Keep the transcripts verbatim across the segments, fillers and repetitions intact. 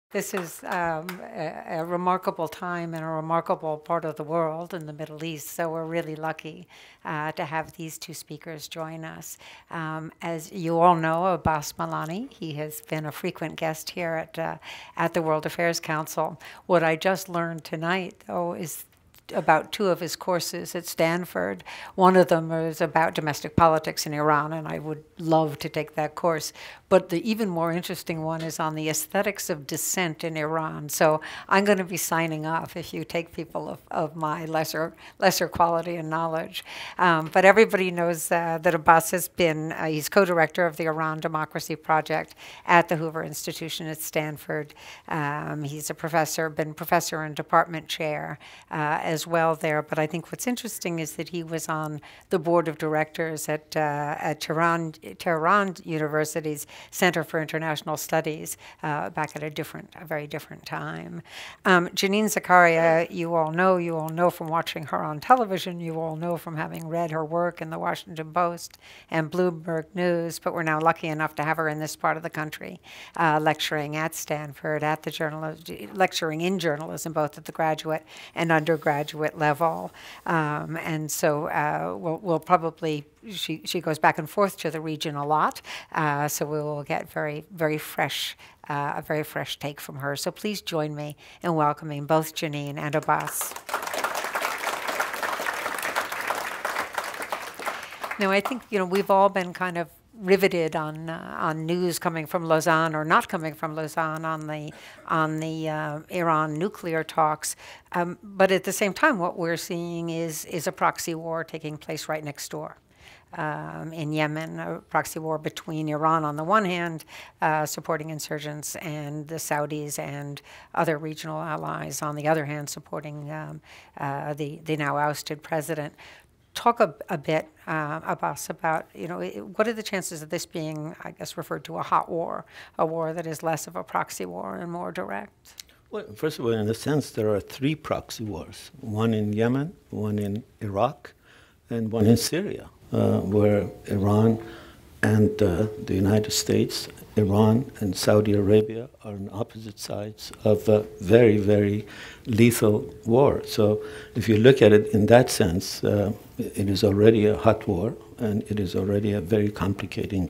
This is um, a, a remarkable time in a remarkable part of the world in the Middle East, so we're really lucky uh, to have these two speakers join us. Um, as you all know, Abbas Milani, he has been a frequent guest here at, uh, at the World Affairs Council. What I just learned tonight, though, is about two of his courses at Stanford. One of them is about domestic politics in Iran, and I would love to take that course. But the even more interesting one is on the aesthetics of dissent in Iran. So I'm going to be signing off if you take people of, of my lesser lesser quality and knowledge. Um, but everybody knows uh, that Abbas has been, uh, he's co-director of the Iran Democracy Project at the Hoover Institution at Stanford. Um, he's a professor, been professor and department chair uh, as well there. But I think what's interesting is that he was on the board of directors at, uh, at Tehran, Tehran University's Center for International Studies uh, back at a different, a very different time. Um, Janine Zacharia, you all know, you all know from watching her on television, you all know from having read her work in the Washington Post and Bloomberg News, but we're now lucky enough to have her in this part of the country, uh, lecturing at Stanford, at the journal, lecturing in journalism, both at the graduate and undergraduate level. Um, and so uh, we'll, we'll probably She, she goes back and forth to the region a lot, uh, so we will get very, very fresh, uh, a very fresh take from her. So please join me in welcoming both Janine and Abbas. Now, I think, you know, we've all been kind of riveted on uh, on news coming from Lausanne or not coming from Lausanne on the on the uh, Iran nuclear talks, um, but at the same time, what we're seeing is is a proxy war taking place right next door. Um, in Yemen, a proxy war between Iran on the one hand, uh, supporting insurgents, and the Saudis and other regional allies on the other hand, supporting um, uh, the, the now ousted president. Talk a, a bit, uh, Abbas, about, you know, what are the chances of this being, I guess, referred to a hot war, a war that is less of a proxy war and more direct? Well, first of all, in a sense, there are three proxy wars, one in Yemen, one in Iraq, and one in Syria. Uh, where Iran and uh, the United States, Iran and Saudi Arabia are on opposite sides of a very, very lethal war. So if you look at it in that sense, uh, it is already a hot war, and it is already a very complicating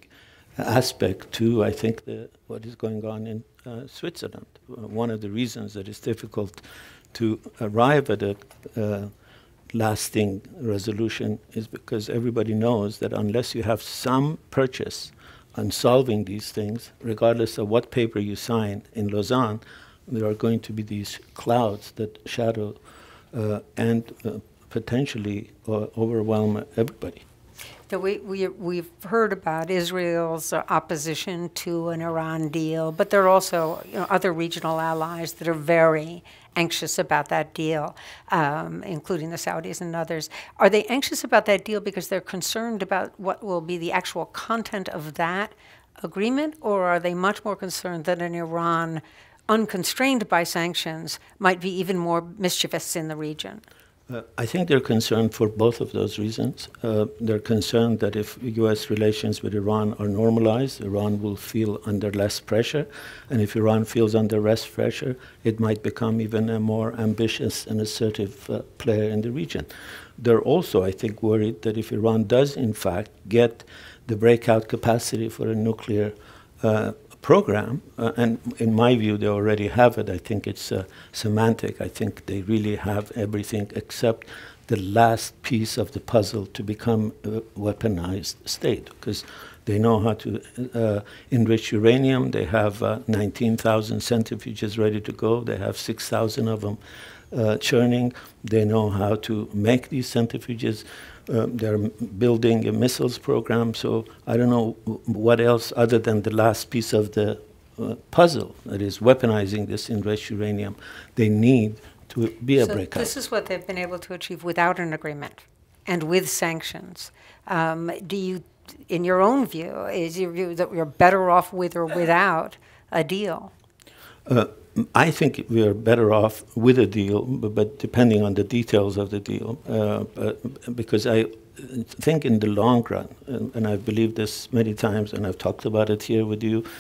aspect to, I think, the, what is going on in uh, Switzerland. Uh, one of the reasons that it's difficult to arrive at a uh, lasting resolution is because everybody knows that unless you have some purchase on solving these things, regardless of what paper you sign in Lausanne, there are going to be these clouds that shadow uh, and uh, potentially uh, overwhelm everybody. So we, we, we've heard about Israel's opposition to an Iran deal, but there are also, you know, other regional allies that are very anxious about that deal, um, including the Saudis and others. Are they anxious about that deal because they're concerned about what will be the actual content of that agreement, or are they much more concerned that an Iran unconstrained by sanctions might be even more mischievous in the region? Uh, I think they're concerned for both of those reasons. Uh, they're concerned that if U S relations with Iran are normalized, Iran will feel under less pressure. And if Iran feels under less pressure, it might become even a more ambitious and assertive uh, player in the region. They're also, I think, worried that if Iran does, in fact, get the breakout capacity for a nuclear uh, program, uh, and in my view, they already have it. I think it's uh, semantic. I think they really have everything except the last piece of the puzzle to become a weaponized state, because they know how to uh, enrich uranium. They have uh, nineteen thousand centrifuges ready to go. They have six thousand of them uh, churning. They know how to make these centrifuges. Uh, they're building a missiles program, so I don't know what else other than the last piece of the uh, puzzle, that is weaponizing this enriched uranium, they need to be a so breakout. This is what they've been able to achieve without an agreement and with sanctions. Um, do you, in your own view, is your view that we're better off with or without a deal? Uh, I think we are better off with a deal, but, but depending on the details of the deal, uh, but, because I think in the long run, and, and I've believed this many times, and I've talked about it here with you,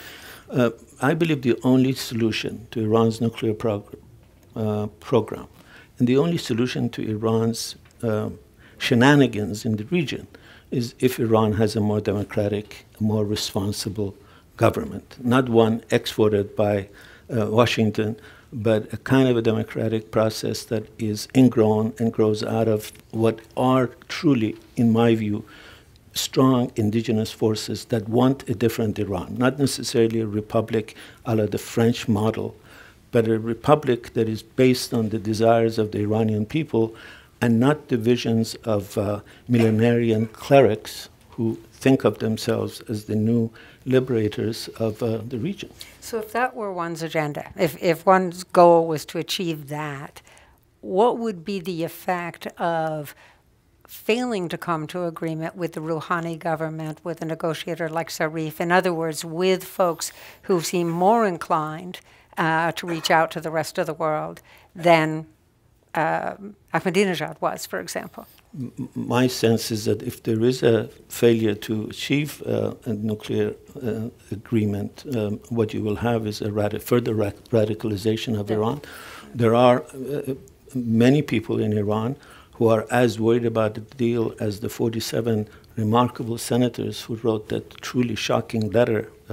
Uh, I believe the only solution to Iran's nuclear prog uh, program and the only solution to Iran's uh, shenanigans in the region is if Iran has a more democratic, more responsible government, not one exported by uh, Washington, but a kind of a democratic process that is ingrown and grows out of what are truly, in my view, strong indigenous forces that want a different Iran, not necessarily a republic a la the French model, but a republic that is based on the desires of the Iranian people and not the visions of uh, millenarian clerics who think of themselves as the new liberators of uh, the region. So if that were one's agenda, if, if one's goal was to achieve that, what would be the effect of failing to come to agreement with the Rouhani government, with a negotiator like Zarif, in other words, with folks who seem more inclined uh, to reach out to the rest of the world than uh, Ahmadinejad was, for example? M my sense is that if there is a failure to achieve uh, a nuclear uh, agreement, um, what you will have is a radi further ra radicalization of yeah. Iran. There are uh, many people in Iran who are as worried about the deal as the forty-seven remarkable senators who wrote that truly shocking letter uh,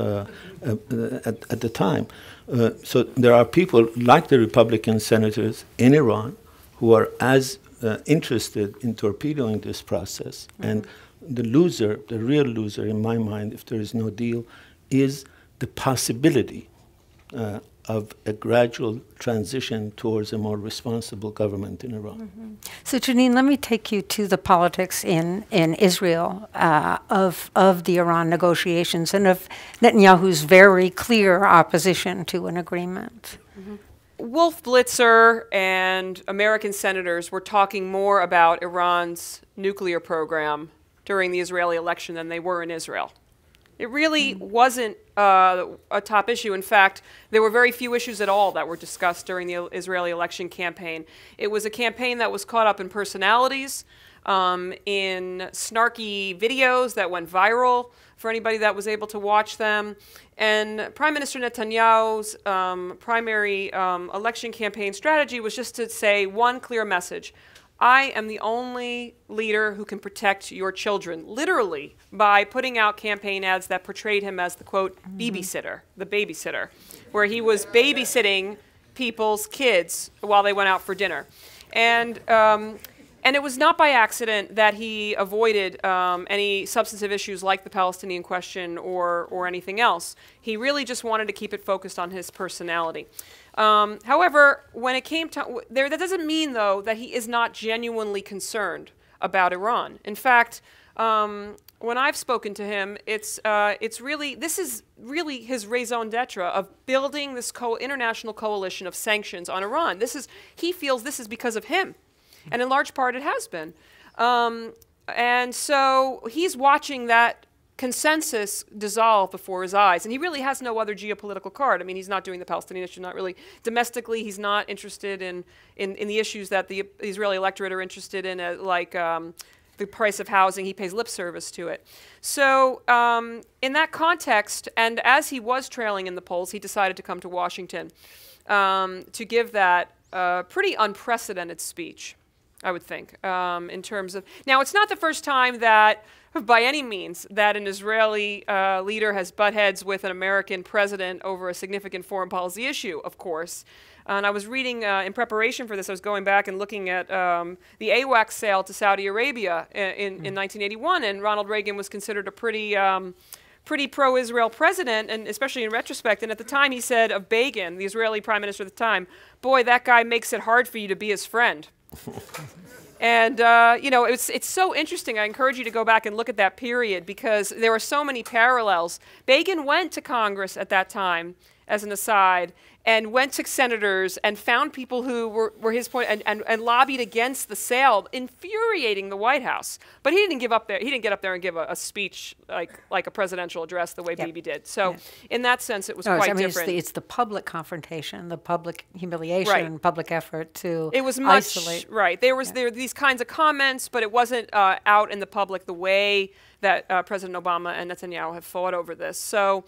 uh, at, at the time. Uh, so there are people like the Republican senators in Iran who are as uh, interested in torpedoing this process. Mm-hmm. And the loser, the real loser in my mind, if there is no deal, is the possibility uh, of a gradual transition towards a more responsible government in Iran. Mm-hmm. So, Janine, let me take you to the politics in, in Israel uh, of, of the Iran negotiations and of Netanyahu's very clear opposition to an agreement. Mm-hmm. Wolf Blitzer and American senators were talking more about Iran's nuclear program during the Israeli election than they were in Israel. It really wasn't uh, a top issue. In fact, there were very few issues at all that were discussed during the Israeli election campaign. It was a campaign that was caught up in personalities, um, in snarky videos that went viral for anybody that was able to watch them. And Prime Minister Netanyahu's um, primary um, election campaign strategy was just to say one clear message: I am the only leader who can protect your children, literally, by putting out campaign ads that portrayed him as the, quote, mm-hmm. babysitter, the babysitter, where he was babysitting people's kids while they went out for dinner. And, um, and it was not by accident that he avoided um, any substantive issues like the Palestinian question or, or anything else. He really just wanted to keep it focused on his personality. Um, however, when it came to, there, that doesn't mean, though, that he is not genuinely concerned about Iran. In fact, um, when I've spoken to him, it's, uh, it's really, this is really his raison d'etre of building this co international coalition of sanctions on Iran. This is, he feels this is because of him, and in large part it has been. Um, and so he's watching that consensus dissolve before his eyes, and he really has no other geopolitical card. I mean, he's not doing the Palestinian issue, not really domestically. He's not interested in in, in the issues that the Israeli electorate are interested in, uh, like um, the price of housing. He pays lip service to it. So um, in that context, and as he was trailing in the polls, he decided to come to Washington um, to give that uh, pretty unprecedented speech, I would think, um, in terms of... Now, it's not the first time that, by any means, that an Israeli uh, leader has butt heads with an American president over a significant foreign policy issue, of course. And I was reading, uh, in preparation for this, I was going back and looking at um, the A W A C sale to Saudi Arabia in, in, mm. in nineteen eighty-one, and Ronald Reagan was considered a pretty... Um, pretty pro-Israel president, and especially in retrospect. And at the time he said of Begin, the Israeli prime minister at the time, boy, that guy makes it hard for you to be his friend. And, uh, you know, it's, it's so interesting. I encourage you to go back and look at that period because there are so many parallels. Begin went to Congress at that time, as an aside, and went to senators and found people who were, were his point and, and, and lobbied against the sale, infuriating the White House. But he didn't give up there. He didn't get up there and give a, a speech like like a presidential address the way yep. Bibi did. So yeah. in that sense, it was no, quite I mean, different. It's the, it's the public confrontation, the public humiliation, right. public effort to it was much, isolate. Right. There was yeah. there these kinds of comments, but it wasn't uh, out in the public the way that uh, President Obama and Netanyahu have fought over this. So.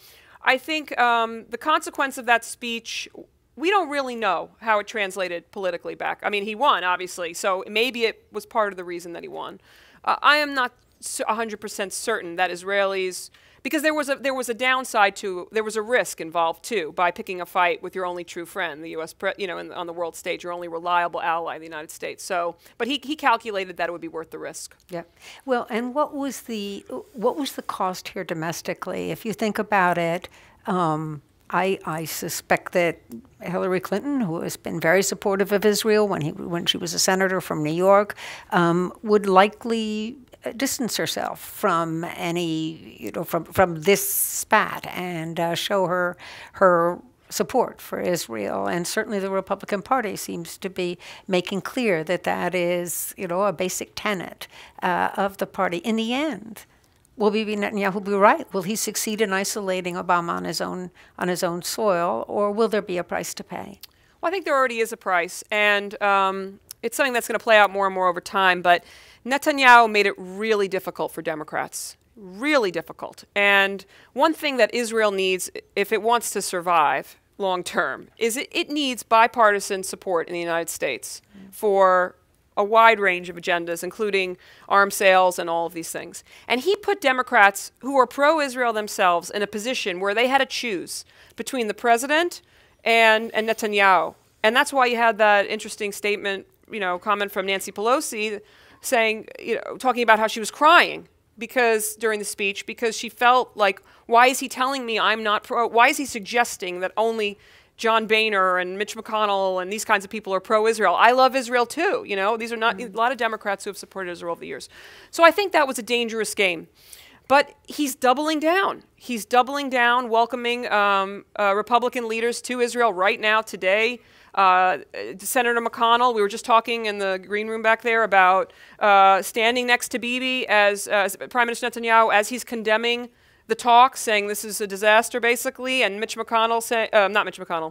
I think um, the consequence of that speech, we don't really know how it translated politically back. I mean, he won, obviously, so maybe it was part of the reason that he won. Uh, I am not one hundred percent certain that Israelis, because there was a there was a downside to, there was a risk involved too by picking a fight with your only true friend, the U S pre, you know, in, on the world stage, your only reliable ally, the United States. So, but he he calculated that it would be worth the risk. Yeah. Well, and what was the what was the cost here domestically? If you think about it, um, I I suspect that Hillary Clinton, who has been very supportive of Israel when he when she was a senator from New York, um, would likely distance herself from any, you know, from from this spat and uh, show her her support for Israel. And certainly the Republican Party seems to be making clear that that is, you know, a basic tenet uh, of the party. In the end, will Bibi Netanyahu be right? Will he succeed in isolating Obama on his own on his own soil, or will there be a price to pay? Well, I think there already is a price, and um, it's something that's going to play out more and more over time. But Netanyahu made it really difficult for Democrats, really difficult. And one thing that Israel needs, if it wants to survive long term, is it, it needs bipartisan support in the United States mm. for a wide range of agendas, including arms sales and all of these things. And he put Democrats who are pro-Israel themselves in a position where they had to choose between the president and, and Netanyahu. And that's why you had that interesting statement, you know, comment from Nancy Pelosi saying, you know, talking about how she was crying because during the speech, because she felt like, why is he telling me I'm not pro, why is he suggesting that only John Boehner and Mitch McConnell and these kinds of people are pro-Israel? I love Israel too, you know, these are not, mm-hmm. a lot of Democrats who have supported Israel over the years. So I think that was a dangerous game. But he's doubling down. He's doubling down, welcoming um, uh, Republican leaders to Israel right now, today. Uh, Senator McConnell, we were just talking in the green room back there about uh, standing next to Bibi as, uh, as Prime Minister Netanyahu as he's condemning the talk, saying this is a disaster, basically, and Mitch McConnell saying, uh, not Mitch McConnell,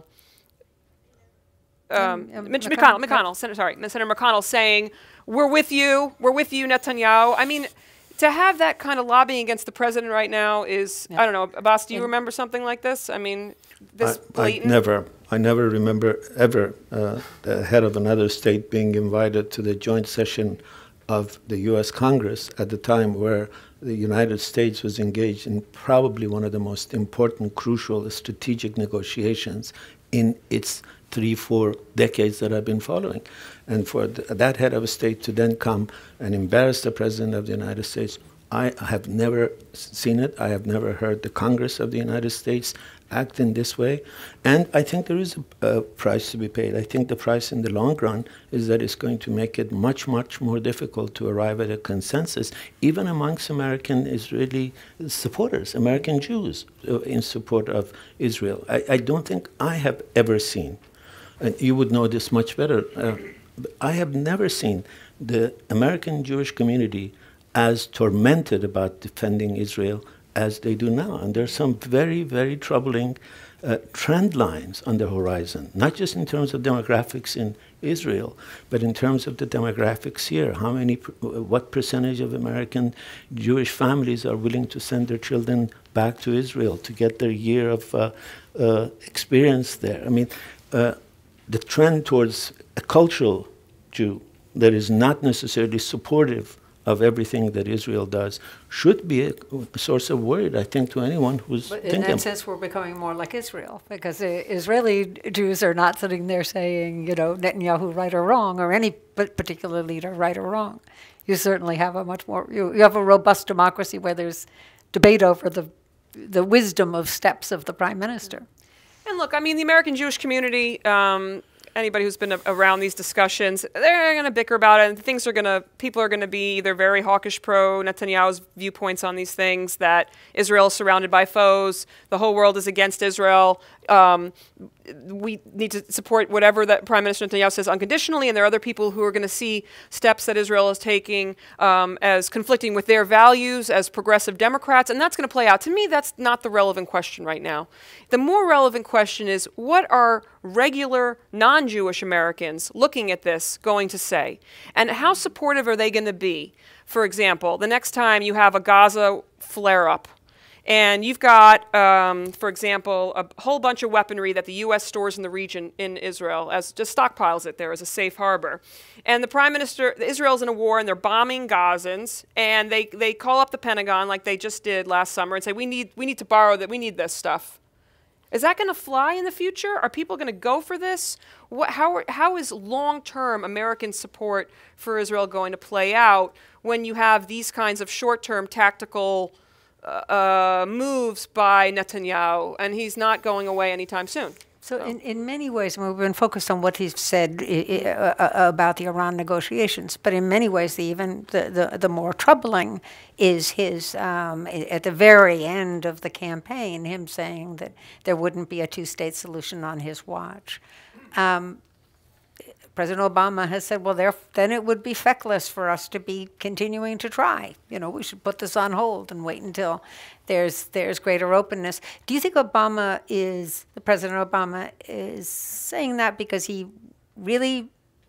um, um, Mitch McConnell, McConnell, McConnell Senator, sorry, Senator McConnell saying, we're with you, we're with you, Netanyahu. I mean, to have that kind of lobbying against the president right now is, yeah. I don't know, Abbas, do you and remember something like this? I mean, this I, blatant? I never, I never remember ever uh, the head of another state being invited to the joint session of the U S Congress at the time where the United States was engaged in probably one of the most important, crucial, strategic negotiations in its three, four decades that I've been following. And for th that head of a state to then come and embarrass the President of the United States, I have never seen it. I have never heard the Congress of the United States act in this way. And I think there is a, a price to be paid. I think the price in the long run is that it's going to make it much, much more difficult to arrive at a consensus, even amongst American Israeli supporters, American Jews uh, in support of Israel. I, I don't think I have ever seen, and you would know this much better, uh, I have never seen the American Jewish community as tormented about defending Israel as they do now. And there's some very, very troubling uh, trend lines on the horizon, not just in terms of demographics in Israel, but in terms of the demographics here. How many, what percentage of American Jewish families are willing to send their children back to Israel to get their year of uh, uh, experience there? I mean, uh, the trend towards a cultural Jew that is not necessarily supportive of everything that Israel does should be a, a source of worry, I think, to anyone who's but thinking. In that sense, we're becoming more like Israel, because uh, Israeli Jews are not sitting there saying, you know, Netanyahu right or wrong, or any particular leader right or wrong. You certainly have a much more, you, you have a robust democracy where there's debate over the, the wisdom of steps of the prime minister. And look, I mean, the American Jewish community, um, anybody who's been a around these discussions, they're going to bicker about it, and things are going to, people are going to be either very hawkish pro Netanyahu's viewpoints on these things, that Israel is surrounded by foes, the whole world is against Israel, um, we need to support whatever that Prime Minister Netanyahu says unconditionally, and there are other people who are going to see steps that Israel is taking um, as conflicting with their values as progressive Democrats, and that's going to play out. To me, that's not the relevant question right now. The more relevant question is, what are regular non-Jewish Americans looking at this going to say? And how supportive are they going to be? For example, the next time you have a Gaza flare-up, And you've got, um, for example, a whole bunch of weaponry that the U S stores in the region in Israel, as just stockpiles it there as a safe harbor. And the prime minister, Israel's in a war, and they're bombing Gazans, and they, they call up the Pentagon like they just did last summer and say, we need, we need to borrow that, we need this stuff. Is that going to fly in the future? Are people going to go for this? What, how, are, how is long-term American support for Israel going to play out when you have these kinds of short-term tactical uh, moves by Netanyahu, and he's not going away anytime soon? So in, in many ways, we've been focused on what he's said I, I, uh, about the Iran negotiations, but in many ways, the even the, the, the more troubling is his, um, at the very end of the campaign, him saying that there wouldn't be a two-state solution on his watch. Um, President Obama has said, well, there, then it would be feckless for us to be continuing to try. You know, we should put this on hold and wait until there's there's greater openness. Do you think Obama is, the President Obama is saying that because he really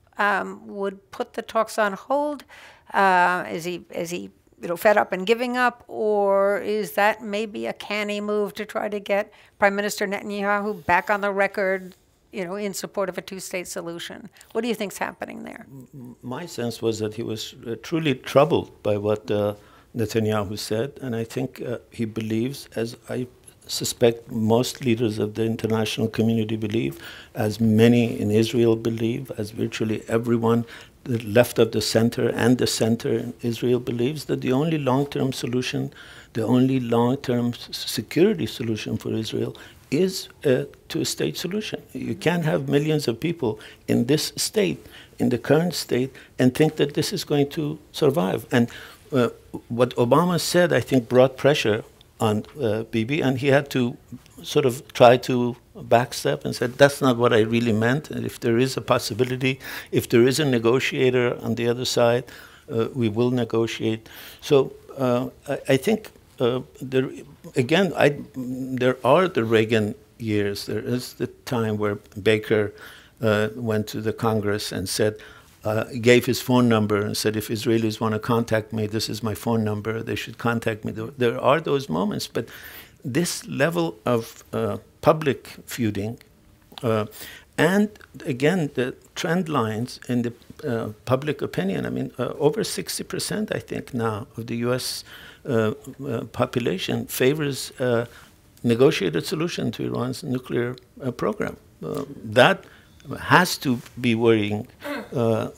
um, would put the talks on hold? Uh, is he is he you know fed up and giving up, or is that maybe a canny move to try to get Prime Minister Netanyahu back on the record, you know, in support of a two-state solution? What do you think's happening there? My sense was that he was uh, truly troubled by what uh, Netanyahu said, and I think uh, he believes, as I suspect most leaders of the international community believe, as many in Israel believe, as virtually everyone, the left of the center and the center in Israel believes, that the only long-term solution, the only long-term security solution for Israel is a two-state solution. You can't have millions of people in this state, in the current state, and think that this is going to survive. And uh, what Obama said, I think, brought pressure on uh, Bibi, and he had to sort of try to backstep and said, that's not what I really meant. And if there is a possibility, if there is a negotiator on the other side, uh, we will negotiate. So uh, I, I think Uh, there, again, I, there are the Reagan years. There is the time where Baker uh, went to the Congress and said, uh, gave his phone number and said, if Israelis want to contact me, this is my phone number. They should contact me. There are those moments, but this level of uh, public feuding, uh, and again, the trend lines in the uh, public opinion. I mean, uh, over sixty percent, I think, now of the U S Uh, uh, population favors a negotiated solution to Iran's nuclear uh, program. Uh, that has to be worrying uh, uh,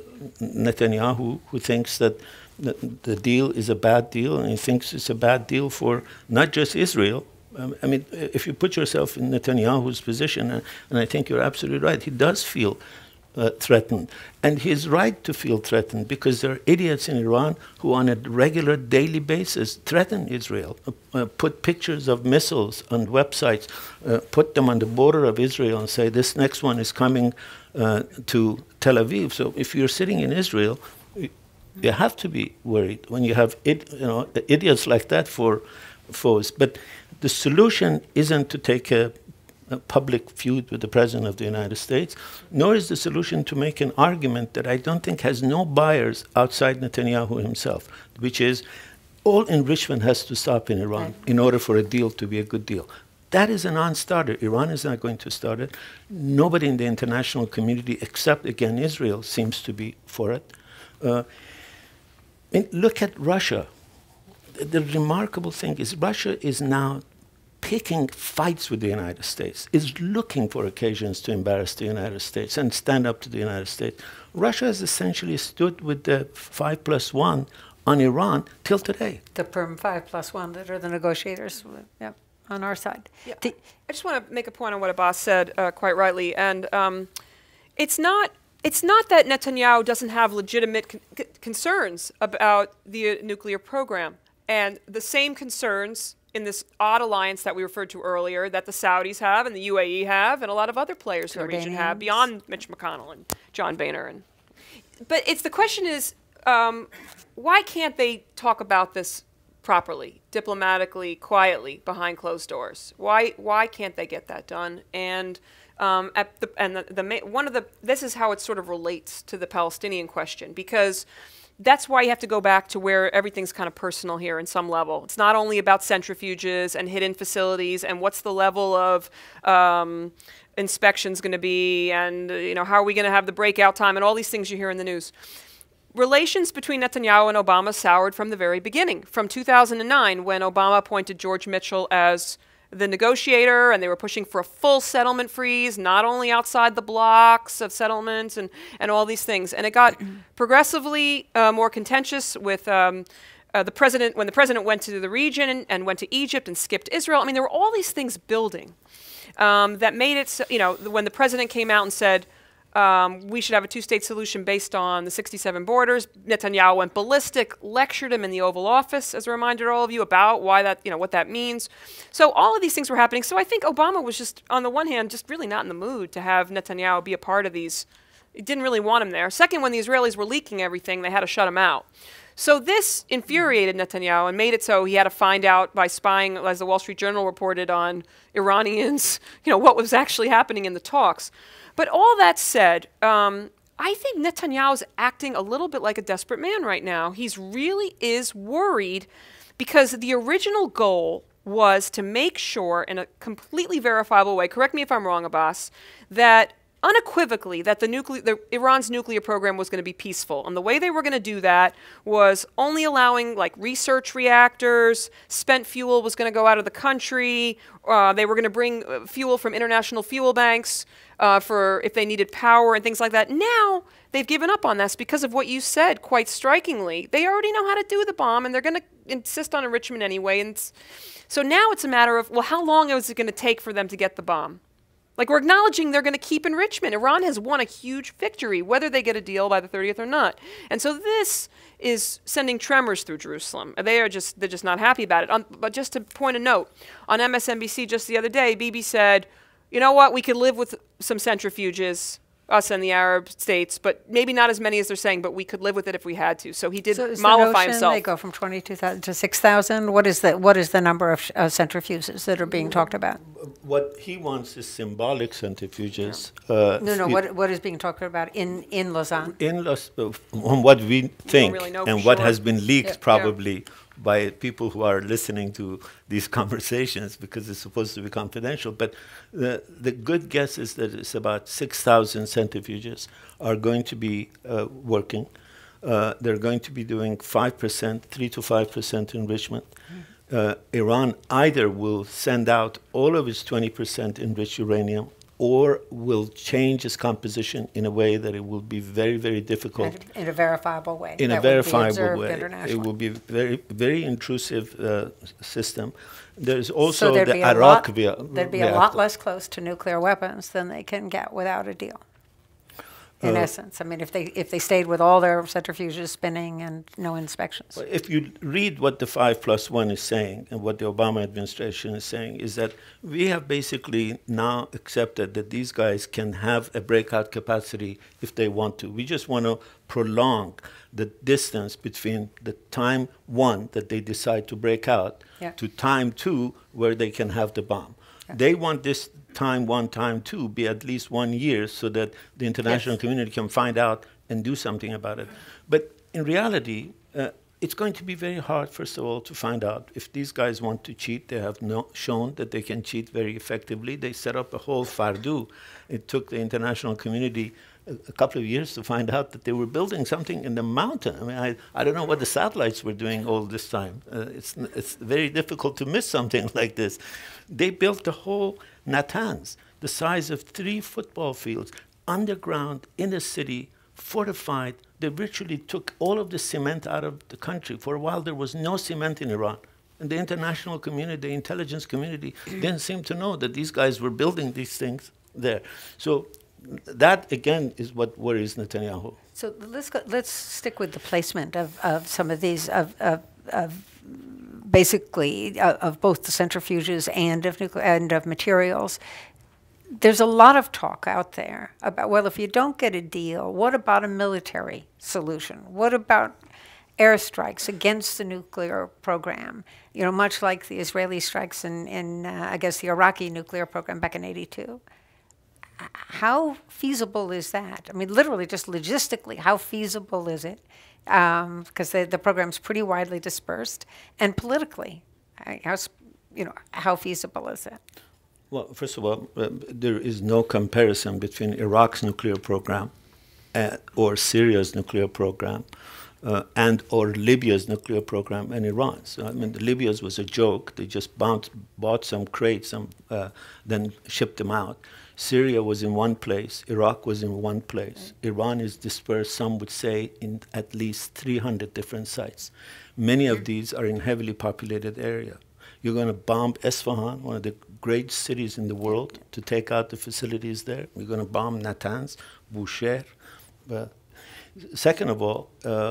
Netanyahu, who thinks that the, the deal is a bad deal, and he thinks it's a bad deal for not just Israel. Um, I mean, if you put yourself in Netanyahu's position, and, and I think you're absolutely right, he does feel Uh, threatened. And he's right to feel threatened, because there are idiots in Iran who on a regular daily basis threaten Israel, uh, uh, put pictures of missiles on websites, uh, put them on the border of Israel and say, this next one is coming uh, to Tel Aviv. So if you're sitting in Israel, you have to be worried when you have it, you know, idiots like that for foes. But the solution isn't to take a a public feud with the President of the United States, nor is the solution to make an argument that I don't think has no buyers outside Netanyahu himself, which is all enrichment has to stop in Iran in order for a deal to be a good deal. That is a non-starter. Iran is not going to start it. Nobody in the international community, except, again, Israel, seems to be for it. Uh, and look at Russia. The, the remarkable thing is Russia is now picking fights with the United States, is looking for occasions to embarrass the United States and stand up to the United States. Russia has essentially stood with the five plus one on Iran till today. The Perm five plus one that are the negotiators, yeah, on our side. Yeah. The, I just want to make a point on what Abbas said uh, quite rightly, and um, it's not it's not that Netanyahu doesn't have legitimate con concerns about the uh, nuclear program, and the same concerns in this odd alliance that we referred to earlier that the Saudis have and the U A E have and a lot of other players in the region have beyond Mitch McConnell and John Boehner. And, but it's the question is, um, why can't they talk about this properly, diplomatically, quietly, behind closed doors? Why why can't they get that done? And um, at the and the, the one of the this is how it sort of relates to the Palestinian question, because that's why you have to go back to where everything's kind of personal here in some level. It's not only about centrifuges and hidden facilities and what's the level of um, inspections going to be, and uh, you know, how are we going to have the breakout time, and all these things you hear in the news. Relations between Netanyahu and Obama soured from the very beginning. From two thousand nine, when Obama appointed George Mitchell as the negotiator, and they were pushing for a full settlement freeze, not only outside the blocks of settlements and, and all these things. And it got progressively uh, more contentious with um, uh, the president, when the president went to the region and, and went to Egypt and skipped Israel. I mean, there were all these things building um, that made it, so, you know, when the president came out and said, Um, we should have a two-state solution based on the sixty-seven borders. Netanyahu went ballistic, lectured him in the Oval Office, as a reminder to all of you, about why that, you know, what that means. So all of these things were happening. So I think Obama was just, on the one hand, just really not in the mood to have Netanyahu be a part of these. He didn't really want him there. Second, when the Israelis were leaking everything, they had to shut him out. So this infuriated Netanyahu and made it so he had to find out by spying, as the Wall Street Journal reported, on Iranians, you know, what was actually happening in the talks. But all that said, um, I think Netanyahu's acting a little bit like a desperate man right now. He's really is worried because the original goal was to make sure, in a completely verifiable way, correct me if I'm wrong, Abbas, that unequivocally that the nuclear, the, Iran's nuclear program was going to be peaceful. And the way they were going to do that was only allowing like research reactors, spent fuel was going to go out of the country, uh, they were going to bring uh, fuel from international fuel banks uh, for if they needed power and things like that. Now they've given up on this because of what you said quite strikingly. They already know how to do the bomb, and they're going to insist on enrichment anyway. And so now it's a matter of, well, how long is it going to take for them to get the bomb? Like, we're acknowledging they're going to keep enrichment. Iran has won a huge victory, whether they get a deal by the thirtieth or not. And so this is sending tremors through Jerusalem. They are just, they're just not happy about it. On, but just to point a note, on M S N B C just the other day, Bibi said, you know what, we could live with some centrifuges, us and the Arab states, but maybe not as many as they're saying, but we could live with it if we had to. So he did so is mollify the notion himself. They go from twenty-two thousand to six thousand. What is the what is the number of uh, centrifuges that are being talked about? What he wants is symbolic centrifuges. Uh, No, no. What what is being talked about in in Lausanne? In Los, uh, on what we think really know and for what sure. has been leaked Yeah. probably by people who are listening to these conversations, because it's supposed to be confidential. But the, the good guess is that it's about six thousand centrifuges are going to be uh, working. Uh, they're going to be doing five percent, three to five percent enrichment. Mm. Uh, Iran either will send out all of its twenty percent enriched uranium, or will change its composition in a way that it will be very, very difficult. In a verifiable way. In a that would be verifiable observed way. It internationally. will be very, very intrusive uh, system. There's So also there'd the be a Iraq lot, via there'd be a lot less close to nuclear weapons than they can get without a deal. In Uh, essence, I mean, if they if they stayed with all their centrifuges spinning and no inspections. If you read what the five plus one is saying and what the Obama administration is saying, is that we have basically now accepted that these guys can have a breakout capacity if they want to. We just want to prolong the distance between the time one that they decide to break out Yeah. to time two where they can have the bomb. Yeah. They want this time one, time two be at least one year so that the international Yes. community can find out and do something about it. But in reality, uh, it's going to be very hard, first of all, to find out if these guys want to cheat. They have no, shown that they can cheat very effectively. They set up a whole fardu. It took the international community a, a couple of years to find out that they were building something in the mountain. I mean, I, I don't know what the satellites were doing all this time. Uh, it's, it's very difficult to miss something like this. They built the whole Natanz, the size of three football fields, underground, in a city, fortified. They virtually took all of the cement out of the country. For a while, there was no cement in Iran. And the international community, the intelligence community, didn't seem to know that these guys were building these things there. So that, again, is what worries Netanyahu. So let's go, let's stick with the placement of, of some of these, of, of, of basically uh, of both the centrifuges and of nuclear and of materials. There's a lot of talk out there about, well, if you don't get a deal, what about a military solution? What about airstrikes against the nuclear program? You know, much like the Israeli strikes in, in uh, I guess, the Iraqi nuclear program back in eighty-two. How feasible is that? I mean, literally, just logistically, how feasible is it because the, the program's pretty widely dispersed, and politically, I- how, s- you know, how feasible is it? Well, first of all, uh, there is no comparison between Iraq's nuclear program uh, or Syria's nuclear program uh, and or Libya's nuclear program and Iran's. So, I mean, the Libya's was a joke. They just bounced, bought some crates and uh, then shipped them out. Syria was in one place. Iraq was in one place. Right. Iran is dispersed, some would say, in at least three hundred different sites. Many of these are in heavily populated area. You're going to bomb Isfahan, one of the great cities in the world, to take out the facilities there. We're going to bomb Natanz, Bushehr. Uh, second of all, uh,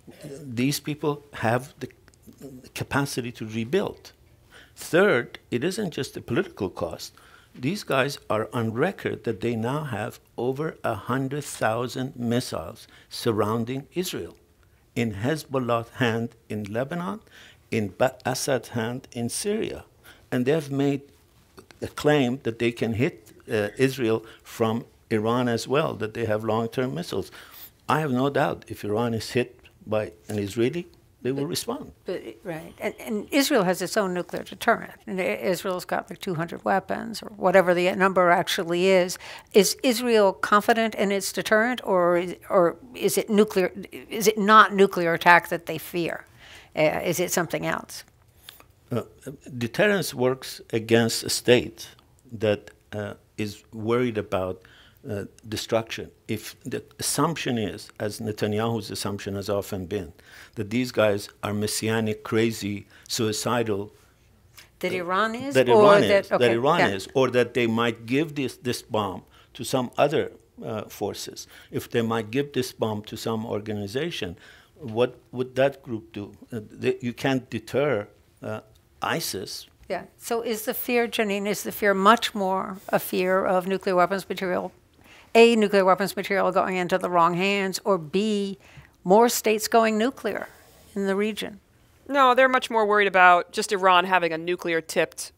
these people have the capacity to rebuild. Third, it isn't just the political cost. These guys are on record that they now have over one hundred thousand missiles surrounding Israel, in Hezbollah's hand in Lebanon, in Assad's hand in Syria. And they have made a claim that they can hit uh, Israel from Iran as well, that they have long-term missiles. I have no doubt if Iran is hit by an Israeli, they will respond. But, right. And, and Israel has its own nuclear deterrent. And Israel's got like two hundred weapons, or whatever the number actually is. Is Israel confident in its deterrent, or is, or is it nuclear? Is it not nuclear attack that they fear? Uh, is it something else? Uh, deterrence works against a state that uh, is worried about uh, destruction. If the assumption is, as Netanyahu's assumption has often been, that these guys are messianic, crazy, suicidal. That Iran is? That or Iran that, is, okay, that Iran yeah. is, or that they might give this, this bomb to some other uh, forces. If they might give this bomb to some organization, what would that group do? Uh, they, you can't deter uh, ISIS. Yeah. So is the fear, Janine, is the fear much more a fear of nuclear weapons material, A, nuclear weapons material going into the wrong hands, or B, more states going nuclear in the region? No, they're much more worried about just Iran having a nuclear-tipped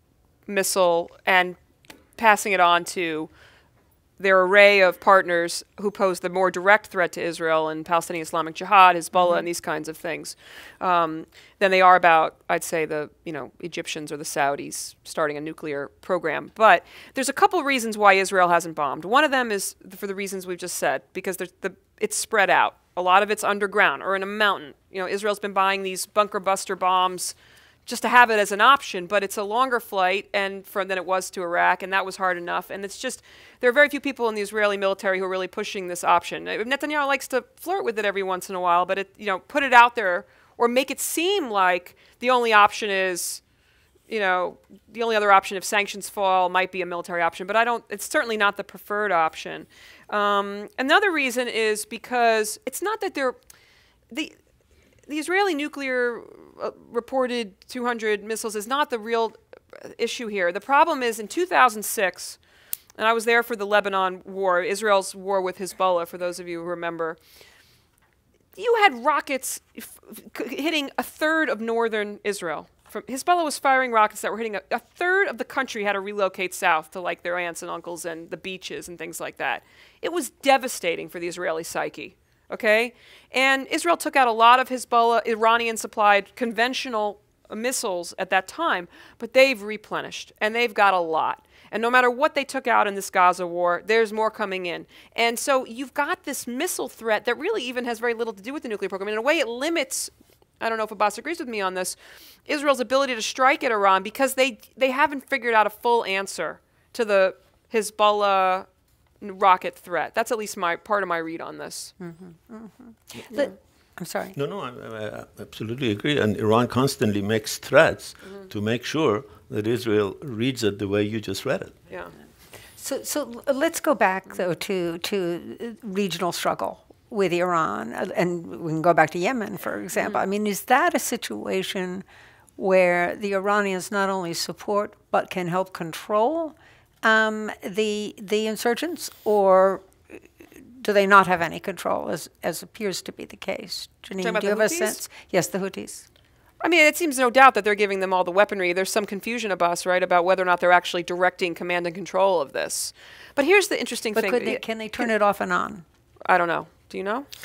missile and passing it on to their array of partners who pose the more direct threat to Israel and Palestinian Islamic Jihad, Hezbollah, mm-hmm. and these kinds of things, um, than they are about, I'd say, the you know Egyptians or the Saudis starting a nuclear program. But there's a couple of reasons why Israel hasn't bombed. One of them is for the reasons we've just said, because there's the, it's spread out. A lot of it's underground or in a mountain. You know, Israel's been buying these bunker buster bombs just to have it as an option, but it's a longer flight and from than it was to Iraq, and that was hard enough. And it's just, there are very few people in the Israeli military who are really pushing this option. Netanyahu likes to flirt with it every once in a while, but it, you know, put it out there or make it seem like the only option is, you know, the only other option if sanctions fall might be a military option, but I don't, it's certainly not the preferred option. Um, another reason is because it's not that they're, the, the Israeli nuclear uh, reported two hundred missiles is not the real issue here. The problem is in two thousand six, and I was there for the Lebanon war, Israel's war with Hezbollah, for those of you who remember, you had rockets f hitting a third of northern Israel. From, Hezbollah was firing rockets that were hitting a, a third of the country had to relocate south to like their aunts and uncles and the beaches and things like that. It was devastating for the Israeli psyche. Okay, and Israel took out a lot of Hezbollah, Iranian-supplied conventional missiles at that time, but they've replenished, and they've got a lot. And no matter what they took out in this Gaza war, there's more coming in. And so you've got this missile threat that really even has very little to do with the nuclear program. In a way, it limits, I don't know if Abbas agrees with me on this, Israel's ability to strike at Iran because they, they haven't figured out a full answer to the Hezbollah rocket threat. That's at least my part of my read on this. Mm-hmm, mm-hmm. Yeah. I'm sorry. No, no, I, I absolutely agree. And Iran constantly makes threats mm-hmm. to make sure that Israel reads it the way you just read it. Yeah. So, so let's go back though to to regional struggle with Iran, and we can go back to Yemen, for example. Mm-hmm. I mean, is that a situation where the Iranians not only support but can help control Um, the the insurgents, or do they not have any control, as as appears to be the case? Janine, do you have a sense? Yes, the Houthis. I mean, it seems no doubt that they're giving them all the weaponry. There's some confusion, Abbas, right, about whether or not they're actually directing command and control of this. But here's the interesting but thing. But can they turn it off and on? I don't know. Do you know?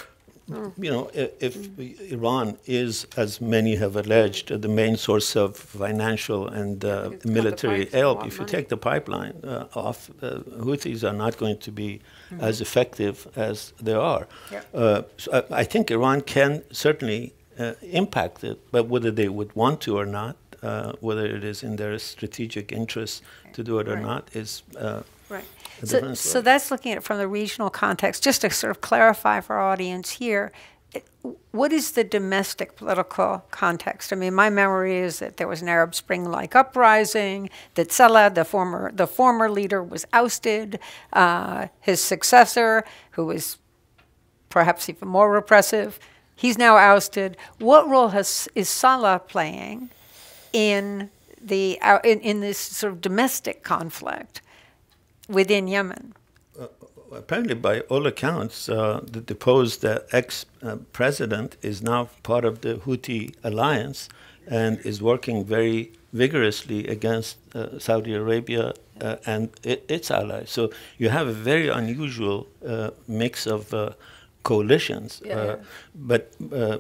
you know, if, if Iran is, as many have alleged, the main source of financial and uh, military help, if you take the pipeline uh, off, uh, Houthis are not going to be mm-hmm. as effective as they are. Yeah. Uh, so I, I think Iran can certainly uh, impact it, but whether they would want to or not, uh, whether it is in their strategic interest okay. to do it or right. not, is uh, right. So, so that's looking at it from the regional context. Just to sort of clarify for our audience here, it, what is the domestic political context? I mean, my memory is that there was an Arab Spring-like uprising, that Salah, the former, the former leader, was ousted. Uh, his successor, who was perhaps even more repressive, he's now ousted. What role has, is Salah playing in, the, uh, in, in this sort of domestic conflict within Yemen? Uh, apparently, by all accounts, uh, the deposed uh, ex-president is now part of the Houthi alliance and is working very vigorously against uh, Saudi Arabia uh, and it, its allies. So you have a very unusual uh, mix of uh, coalitions. Yeah. Uh, but uh,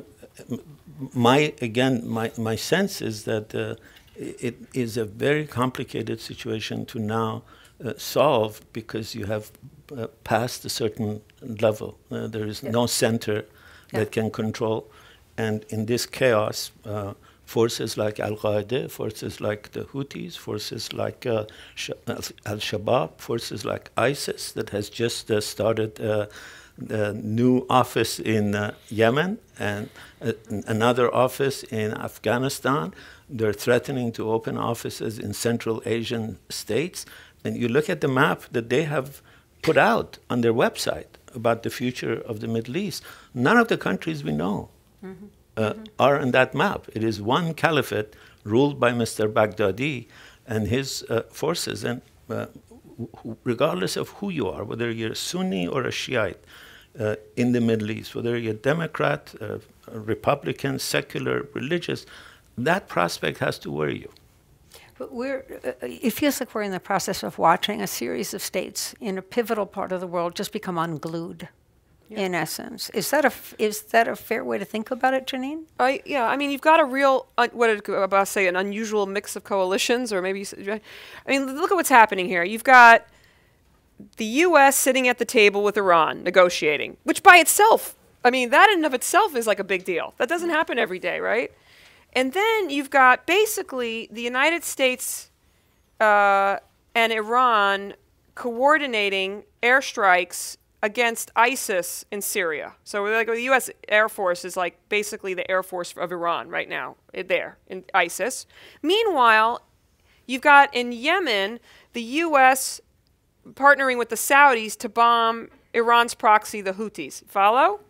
my again, my, my sense is that uh, it is a very complicated situation to now Uh, solve because you have uh, passed a certain level. Uh, there is yeah. no center yeah. that can control. And in this chaos, uh, forces like Al-Qaeda, forces like the Houthis, forces like uh, Al-Shabaab, forces like ISIS that has just uh, started uh, the new office in uh, Yemen and uh, another office in Afghanistan. They're threatening to open offices in Central Asian states. And you look at the map that they have put out on their website about the future of the Middle East. None of the countries we know mm-hmm. Uh, mm-hmm. are on that map. It is one caliphate ruled by Mister Baghdadi and his uh, forces. And uh, regardless of who you are, whether you're Sunni or a Shiite uh, in the Middle East, whether you're a Democrat, uh, a Republican, secular, religious, that prospect has to worry you. But we're, uh, it feels like we're in the process of watching a series of states in a pivotal part of the world just become unglued, yeah. in essence. Is that a, is that a fair way to think about it, Janine? I, yeah, I mean, you've got a real, uh, what did Abbas say, an unusual mix of coalitions, or maybe, you, I mean, look at what's happening here. You've got the U S sitting at the table with Iran, negotiating, which by itself, I mean, that in and of itself is like a big deal. That doesn't happen every day, right? And then you've got basically the United States uh, and Iran coordinating airstrikes against ISIS in Syria. So like the U S Air Force is like basically the Air Force of Iran right now, there, in ISIS. Meanwhile, you've got in Yemen, the U S partnering with the Saudis to bomb Iran's proxy, the Houthis. Follow?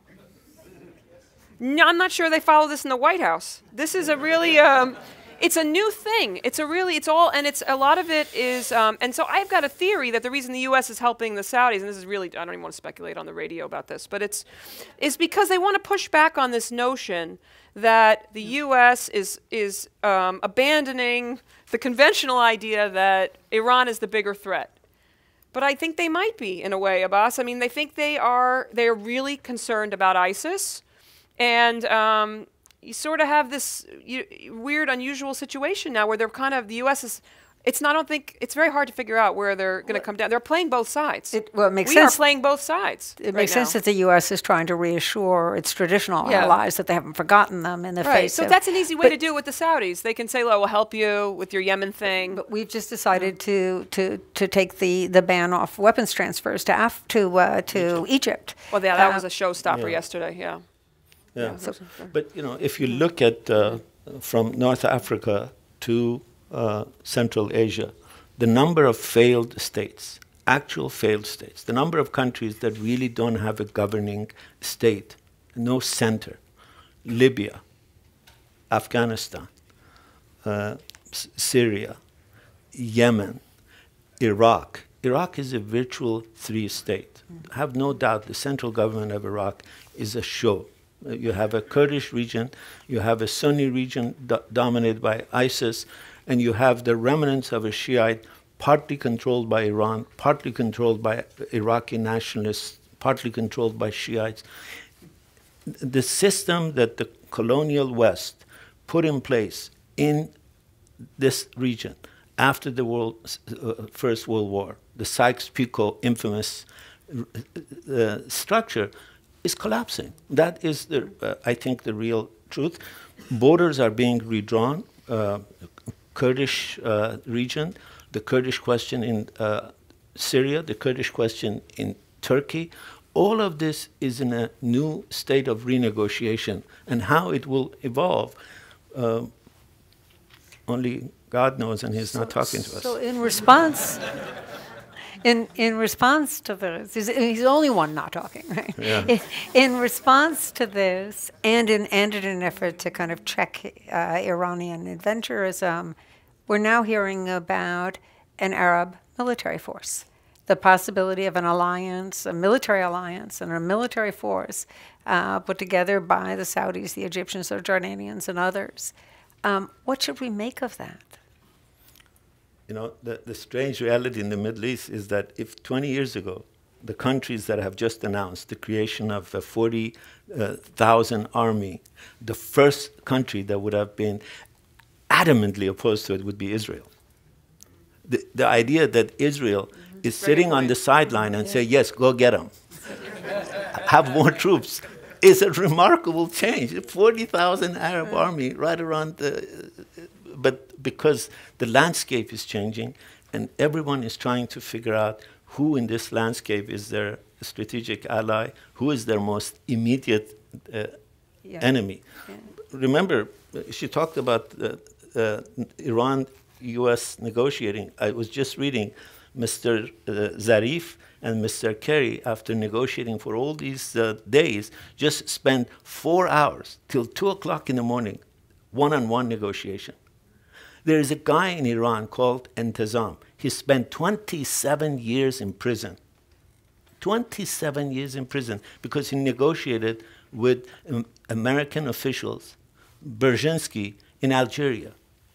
No, I'm not sure they follow this in the White House. This is a really, um, it's a new thing. It's a really, it's all, and it's, a lot of it is, um, and so I've got a theory that the reason the U S is helping the Saudis, and this is really, I don't even want to speculate on the radio about this, but it's, is because they want to push back on this notion that the U S is, is um, abandoning the conventional idea that Iran is the bigger threat. But I think they might be, in a way, Abbas. I mean, they think they are, they're really concerned about ISIS. And um, you sort of have this you, weird, unusual situation now where they're kind of, the U S is, it's not, I don't think, it's very hard to figure out where they're going to come down. They're playing both sides. It, well, it makes we sense. are playing both sides. It right makes now. sense that the U S is trying to reassure its traditional yeah. allies that they haven't forgotten them in the right. face so of... So that's an easy way to do it with the Saudis. They can say, well, we'll help you with your Yemen thing. But we've just decided to, to, to take the, the ban off weapons transfers to Af to, uh, to Egypt. Egypt. Well, yeah, that uh, was a showstopper yeah. yesterday, yeah. Yeah, yeah so, but you know, if you look at uh, from North Africa to uh, Central Asia, the number of failed states, actual failed states, the number of countries that really don't have a governing state, no center, Libya, Afghanistan, uh, S Syria, Yemen, Iraq. Iraq is a virtual three-state. Mm. Have no doubt the central government of Iraq is a show. You have a Kurdish region, you have a Sunni region do dominated by ISIS, and you have the remnants of a Shiite, partly controlled by Iran, partly controlled by Iraqi nationalists, partly controlled by Shiites. the system that the colonial West put in place in this region after the world, uh, First World War, the Sykes-Picot infamous uh, structure, is collapsing. That is, the, uh, I think, the real truth. Borders are being redrawn. Uh, Kurdish uh, region, the Kurdish question in uh, Syria, the Kurdish question in Turkey, all of this is in a new state of renegotiation, and how it will evolve, uh, only God knows, and He's so, not talking to us. So, in response, in in response to this, he's, he's the only one not talking, right? Yeah. In, in response to this, and in and in an effort to kind of check uh, Iranian adventurism, we're now hearing about an Arab military force, the possibility of an alliance, a military alliance, and a military force uh, put together by the Saudis, the Egyptians, the Jordanians, and others. Um, what should we make of that? You know, the, the strange reality in the Middle East is that if twenty years ago, the countries that have just announced the creation of a forty thousand army, the first country that would have been adamantly opposed to it would be Israel. The, the idea that Israel mm-hmm. is Very sitting point. on the sideline and yeah. say, yes, go get them, have more troops, is a remarkable change. forty thousand Arab yeah. army right around the... But because the landscape is changing and everyone is trying to figure out who in this landscape is their strategic ally, who is their most immediate uh, yeah. enemy. Yeah. Remember, she talked about uh, uh, Iran U S negotiating. I was just reading Mister Uh, Zarif and Mister Kerry, after negotiating for all these uh, days, just spent four hours till two o'clock in the morning, one-on-one negotiation. There is a guy in Iran called Entezam. He spent twenty-seven years in prison. twenty-seven years in prison because he negotiated with um, American officials, Brzezinski, in Algeria.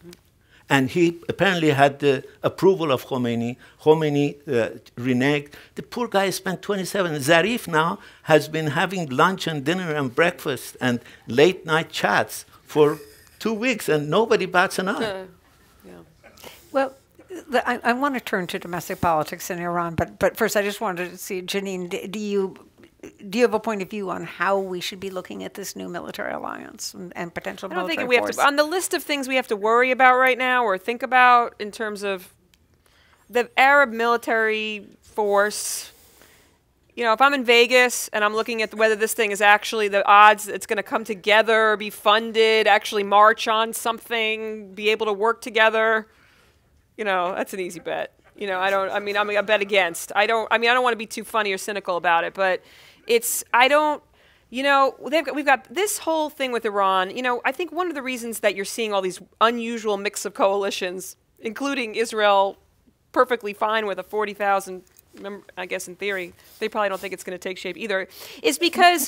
And he apparently had the approval of Khomeini. Khomeini uh, reneged. The poor guy spent twenty-seven. Zarif now has been having lunch and dinner and breakfast and late night chats for two weeks, and nobody bats an eye. Uh, yeah. Well, the, I, I want to turn to domestic politics in Iran, but but first I just wanted to see, Janine, do, do you do you have a point of view on how we should be looking at this new military alliance and, and potential I don't military think we force? have to, on the list of things we have to worry about right now or think about in terms of the Arab military force. You know, if I'm in Vegas and I'm looking at whether this thing is actually the odds it's going to come together, be funded, actually march on something, be able to work together, you know, that's an easy bet. You know, I don't, I mean, I'm a bet against. I don't, I mean, I don't want to be too funny or cynical about it, but it's, I don't, you know, they've got, we've got this whole thing with Iran. You know, I think one of the reasons that you're seeing all these unusual mix of coalitions, including Israel, perfectly fine with a forty thousand, I guess in theory, they probably don't think it's going to take shape either, is because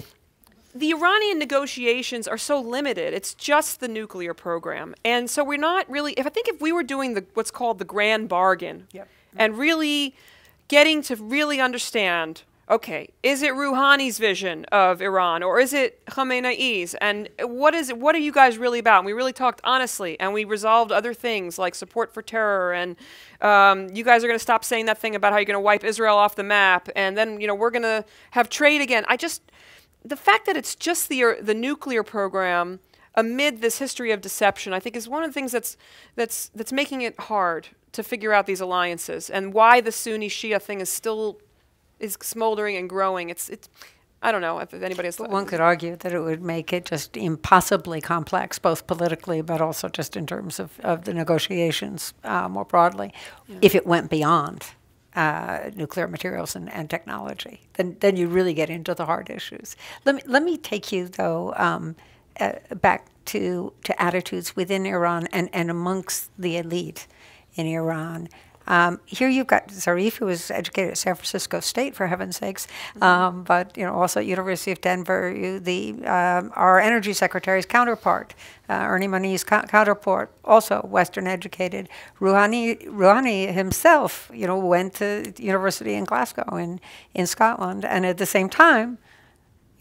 the Iranian negotiations are so limited. It's just the nuclear program. And so we're not really, if I think if we were doing the what's called the grand bargain yep. and really getting to really understand, okay, is it Rouhani's vision of Iran or is it Khamenei's? And what is it, what are you guys really about? And we really talked honestly and we resolved other things like support for terror and um, you guys are going to stop saying that thing about how you're going to wipe Israel off the map and then, you know, we're going to have trade again. I just, the fact that it's just the, the nuclear program amid this history of deception, I think is one of the things that's, that's, that's making it hard to figure out these alliances and why the Sunni Shia thing is still is smoldering and growing. It's, it's, I don't know if anybody has. But one could argue that it would make it just impossibly complex, both politically, but also just in terms of, of the negotiations uh, more broadly, yeah. if it went beyond uh, nuclear materials and, and technology. Then, then you really get into the hard issues. Let me, let me take you, though, um, uh, back to, to attitudes within Iran and, and amongst the elite in Iran. Um, here you've got Zarif, who was educated at San Francisco State, for heaven's sakes, um, but you know also at University of Denver. You, the um, our energy secretary's counterpart, uh, Ernie Moniz' co counterpart, also Western educated. Rouhani, Rouhani himself, you know, went to university in Glasgow in in Scotland, and at the same time,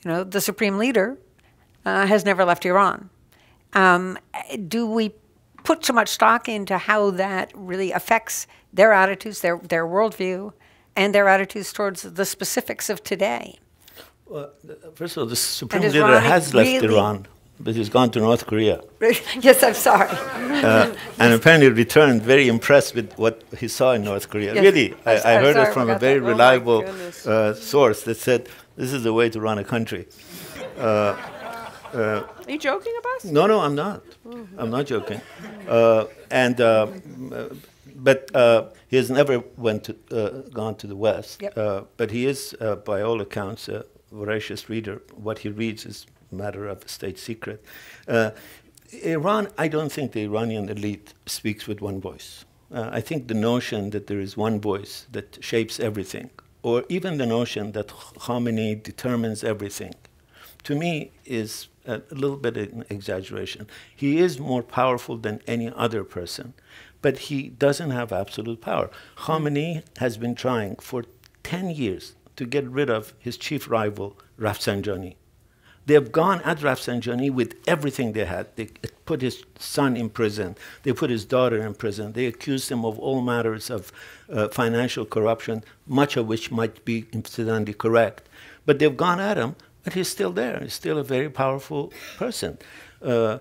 you know, the supreme leader uh, has never left Iran. Um, do we put so much stock into how that really affects their attitudes, their, their worldview, and their attitudes towards the specifics of today? Well, first of all, the supreme And is leader Ronnie has left really- Iran, but he's gone to North Korea. Yes, I'm sorry. Uh, and apparently returned very impressed with what he saw in North Korea. Yes. Really, I'm I, s- I I'm heard sorry it from we a got very that. Oh my reliable goodness. uh, source that said, this is the way to run a country. Are you joking, Abbas? No, no, I'm not. I'm not joking. Uh, and uh, m- but uh, he has never went to, uh, gone to the West. Yep. Uh, but he is, uh, by all accounts, a voracious reader. What he reads is a matter of state secret. Uh, Iran, I don't think the Iranian elite speaks with one voice. Uh, I think the notion that there is one voice that shapes everything, or even the notion that Khamenei determines everything, to me is a little bit of an exaggeration. He is more powerful than any other person, but he doesn't have absolute power. Khamenei has been trying for ten years to get rid of his chief rival, Rafsanjani. They have gone at Rafsanjani with everything they had. They put his son in prison. They put his daughter in prison. They accused him of all matters of uh, financial corruption, much of which might be incidentally correct. But they've gone at him, but he's still there. He's still a very powerful person. Uh,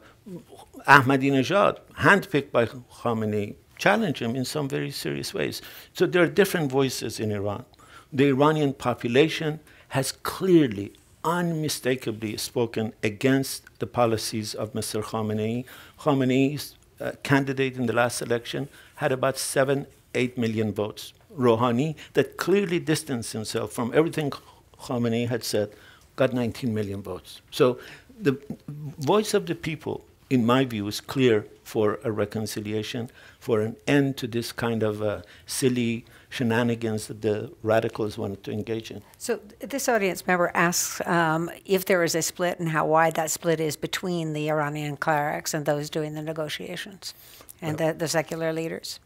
Ahmadinejad, handpicked by Khamenei, challenged him in some very serious ways. So there are different voices in Iran. The Iranian population has clearly, unmistakably spoken against the policies of Mister Khamenei. Khamenei's uh, candidate in the last election had about seven, eight million votes. Rouhani, that clearly distanced himself from everything Khamenei had said, got nineteen million votes. So the voice of the people, in my view, is clear for a reconciliation, for an end to this kind of uh, silly shenanigans that the radicals wanted to engage in. So th- this audience member asks um, if there is a split and how wide that split is between the Iranian clerics and those doing the negotiations and the, the secular leaders.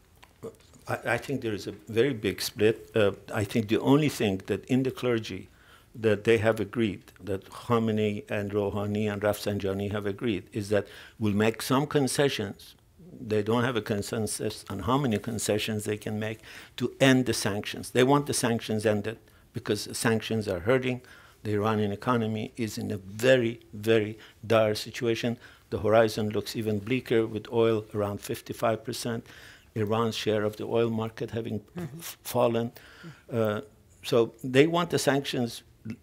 I, I think there is a very big split. Uh, I think the only thing that in the clergy that they have agreed, that Khamenei and Rouhani and Rafsanjani have agreed, is that we'll make some concessions. They don't have a consensus on how many concessions they can make to end the sanctions. They want the sanctions ended because the sanctions are hurting. The Iranian economy is in a very, very dire situation. The horizon looks even bleaker with oil around fifty-five percent, Iran's share of the oil market having mm-hmm. f- fallen. Uh, so they want the sanctions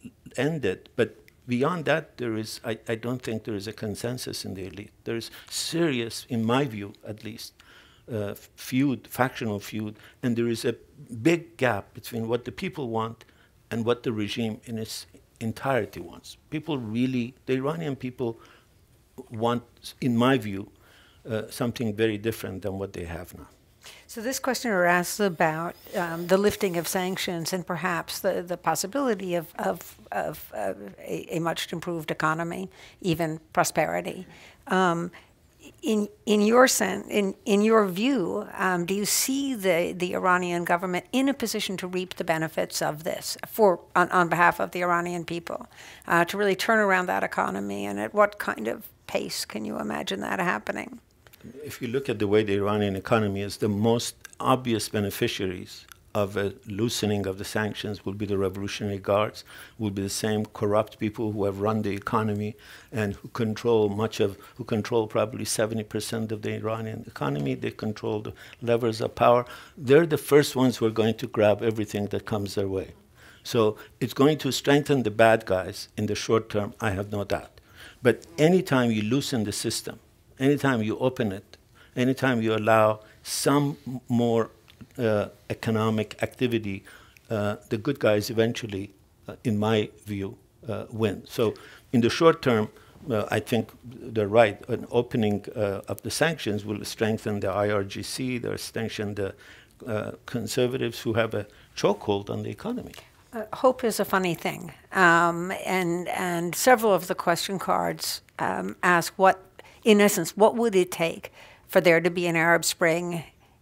ended, but beyond that, there is, I, I don't think there is a consensus in the elite. There is serious, in my view at least, uh, feud, factional feud, and there is a big gap between what the people want and what the regime in its entirety wants. People really, the Iranian people want, in my view, uh, something very different than what they have now. So this questioner asks about um, the lifting of sanctions and perhaps the, the possibility of, of, of uh, a, a much improved economy, even prosperity. Um, in in your sen- in in your view, um, do you see the, the Iranian government in a position to reap the benefits of this for on, on behalf of the Iranian people, uh, to really turn around that economy? And at what kind of pace can you imagine that happening? If you look at the way the Iranian economy is, the most obvious beneficiaries of a loosening of the sanctions will be the Revolutionary Guards, will be the same corrupt people who have run the economy and who control much of, who control probably seventy percent of the Iranian economy. They control the levers of power. They're the first ones who are going to grab everything that comes their way. So it's going to strengthen the bad guys in the short term, I have no doubt. But anytime you loosen the system, anytime you open it, anytime you allow some more uh, economic activity, uh, the good guys eventually, uh, in my view, uh, win. So in the short term, uh, I think they're right. An opening uh, of the sanctions will strengthen the I R G C, they'll strengthen the uh, conservatives who have a chokehold on the economy. Uh, hope is a funny thing. Um, and, and several of the question cards um, ask what, in essence, what would it take for there to be an Arab Spring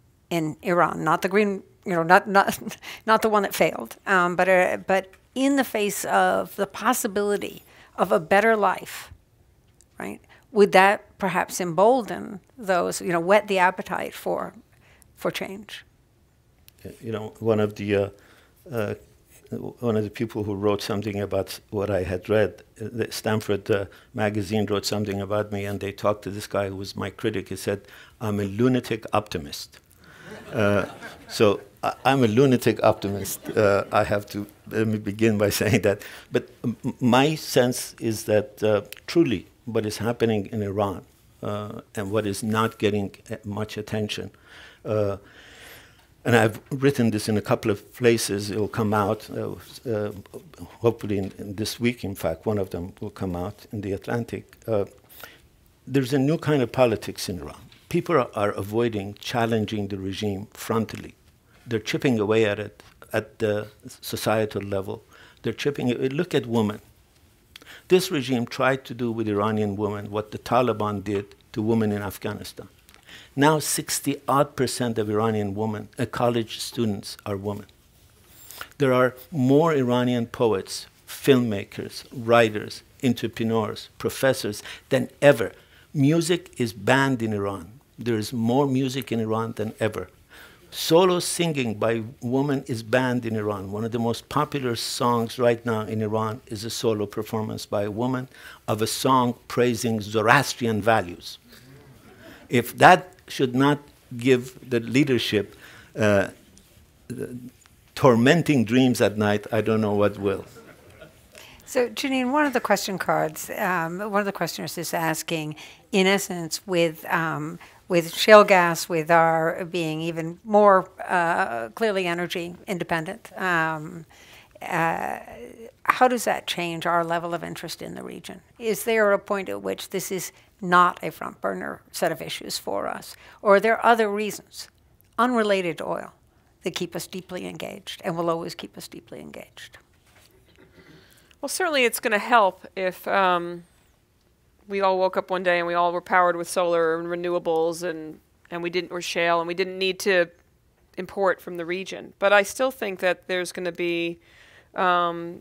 in Iran? Not the green, you know, not not not the one that failed, um, but uh, but in the face of the possibility of a better life, right? Would that perhaps embolden those, you know, whet the appetite for, for change? You know, one of the uh, uh, one of the people who wrote something about what I had read, uh, the Stanford uh, magazine wrote something about me, and they talked to this guy who was my critic. He said, "I'm a lunatic optimist." uh, so I, I'm a lunatic optimist. Uh, I have to let me begin by saying that. But m my sense is that uh, truly, what is happening in Iran uh, and what is not getting much attention. Uh, and I've written this in a couple of places. It will come out, uh, uh, hopefully in, in this week, in fact. One of them will come out in the Atlantic. Uh, there's a new kind of politics in Iran. People are, are avoiding challenging the regime frontally. They're chipping away at it at the societal level. They're chipping it. Look at women. This regime tried to do with Iranian women what the Taliban did to women in Afghanistan. Now sixty odd percent of Iranian women, uh, college students, are women. There are more Iranian poets, filmmakers, writers, entrepreneurs, professors than ever. Music is banned in Iran. There is more music in Iran than ever. Solo singing by women is banned in Iran. One of the most popular songs right now in Iran is a solo performance by a woman of a song praising Zoroastrian values. If that should not give the leadership uh, tormenting dreams at night, I don't know what will. So, Janine, one of the question cards, um, one of the questioners is asking, in essence, with um, with shale gas, with our being even more uh, clearly energy independent, um, uh, how does that change our level of interest in the region? Is there a point at which this is not a front burner set of issues for us? Or are there other reasons, unrelated to oil, that keep us deeply engaged and will always keep us deeply engaged? Well, certainly it's going to help if um, we all woke up one day and we all were powered with solar and renewables and, and we didn't, or shale, and we didn't need to import from the region. But I still think that there's going to be um,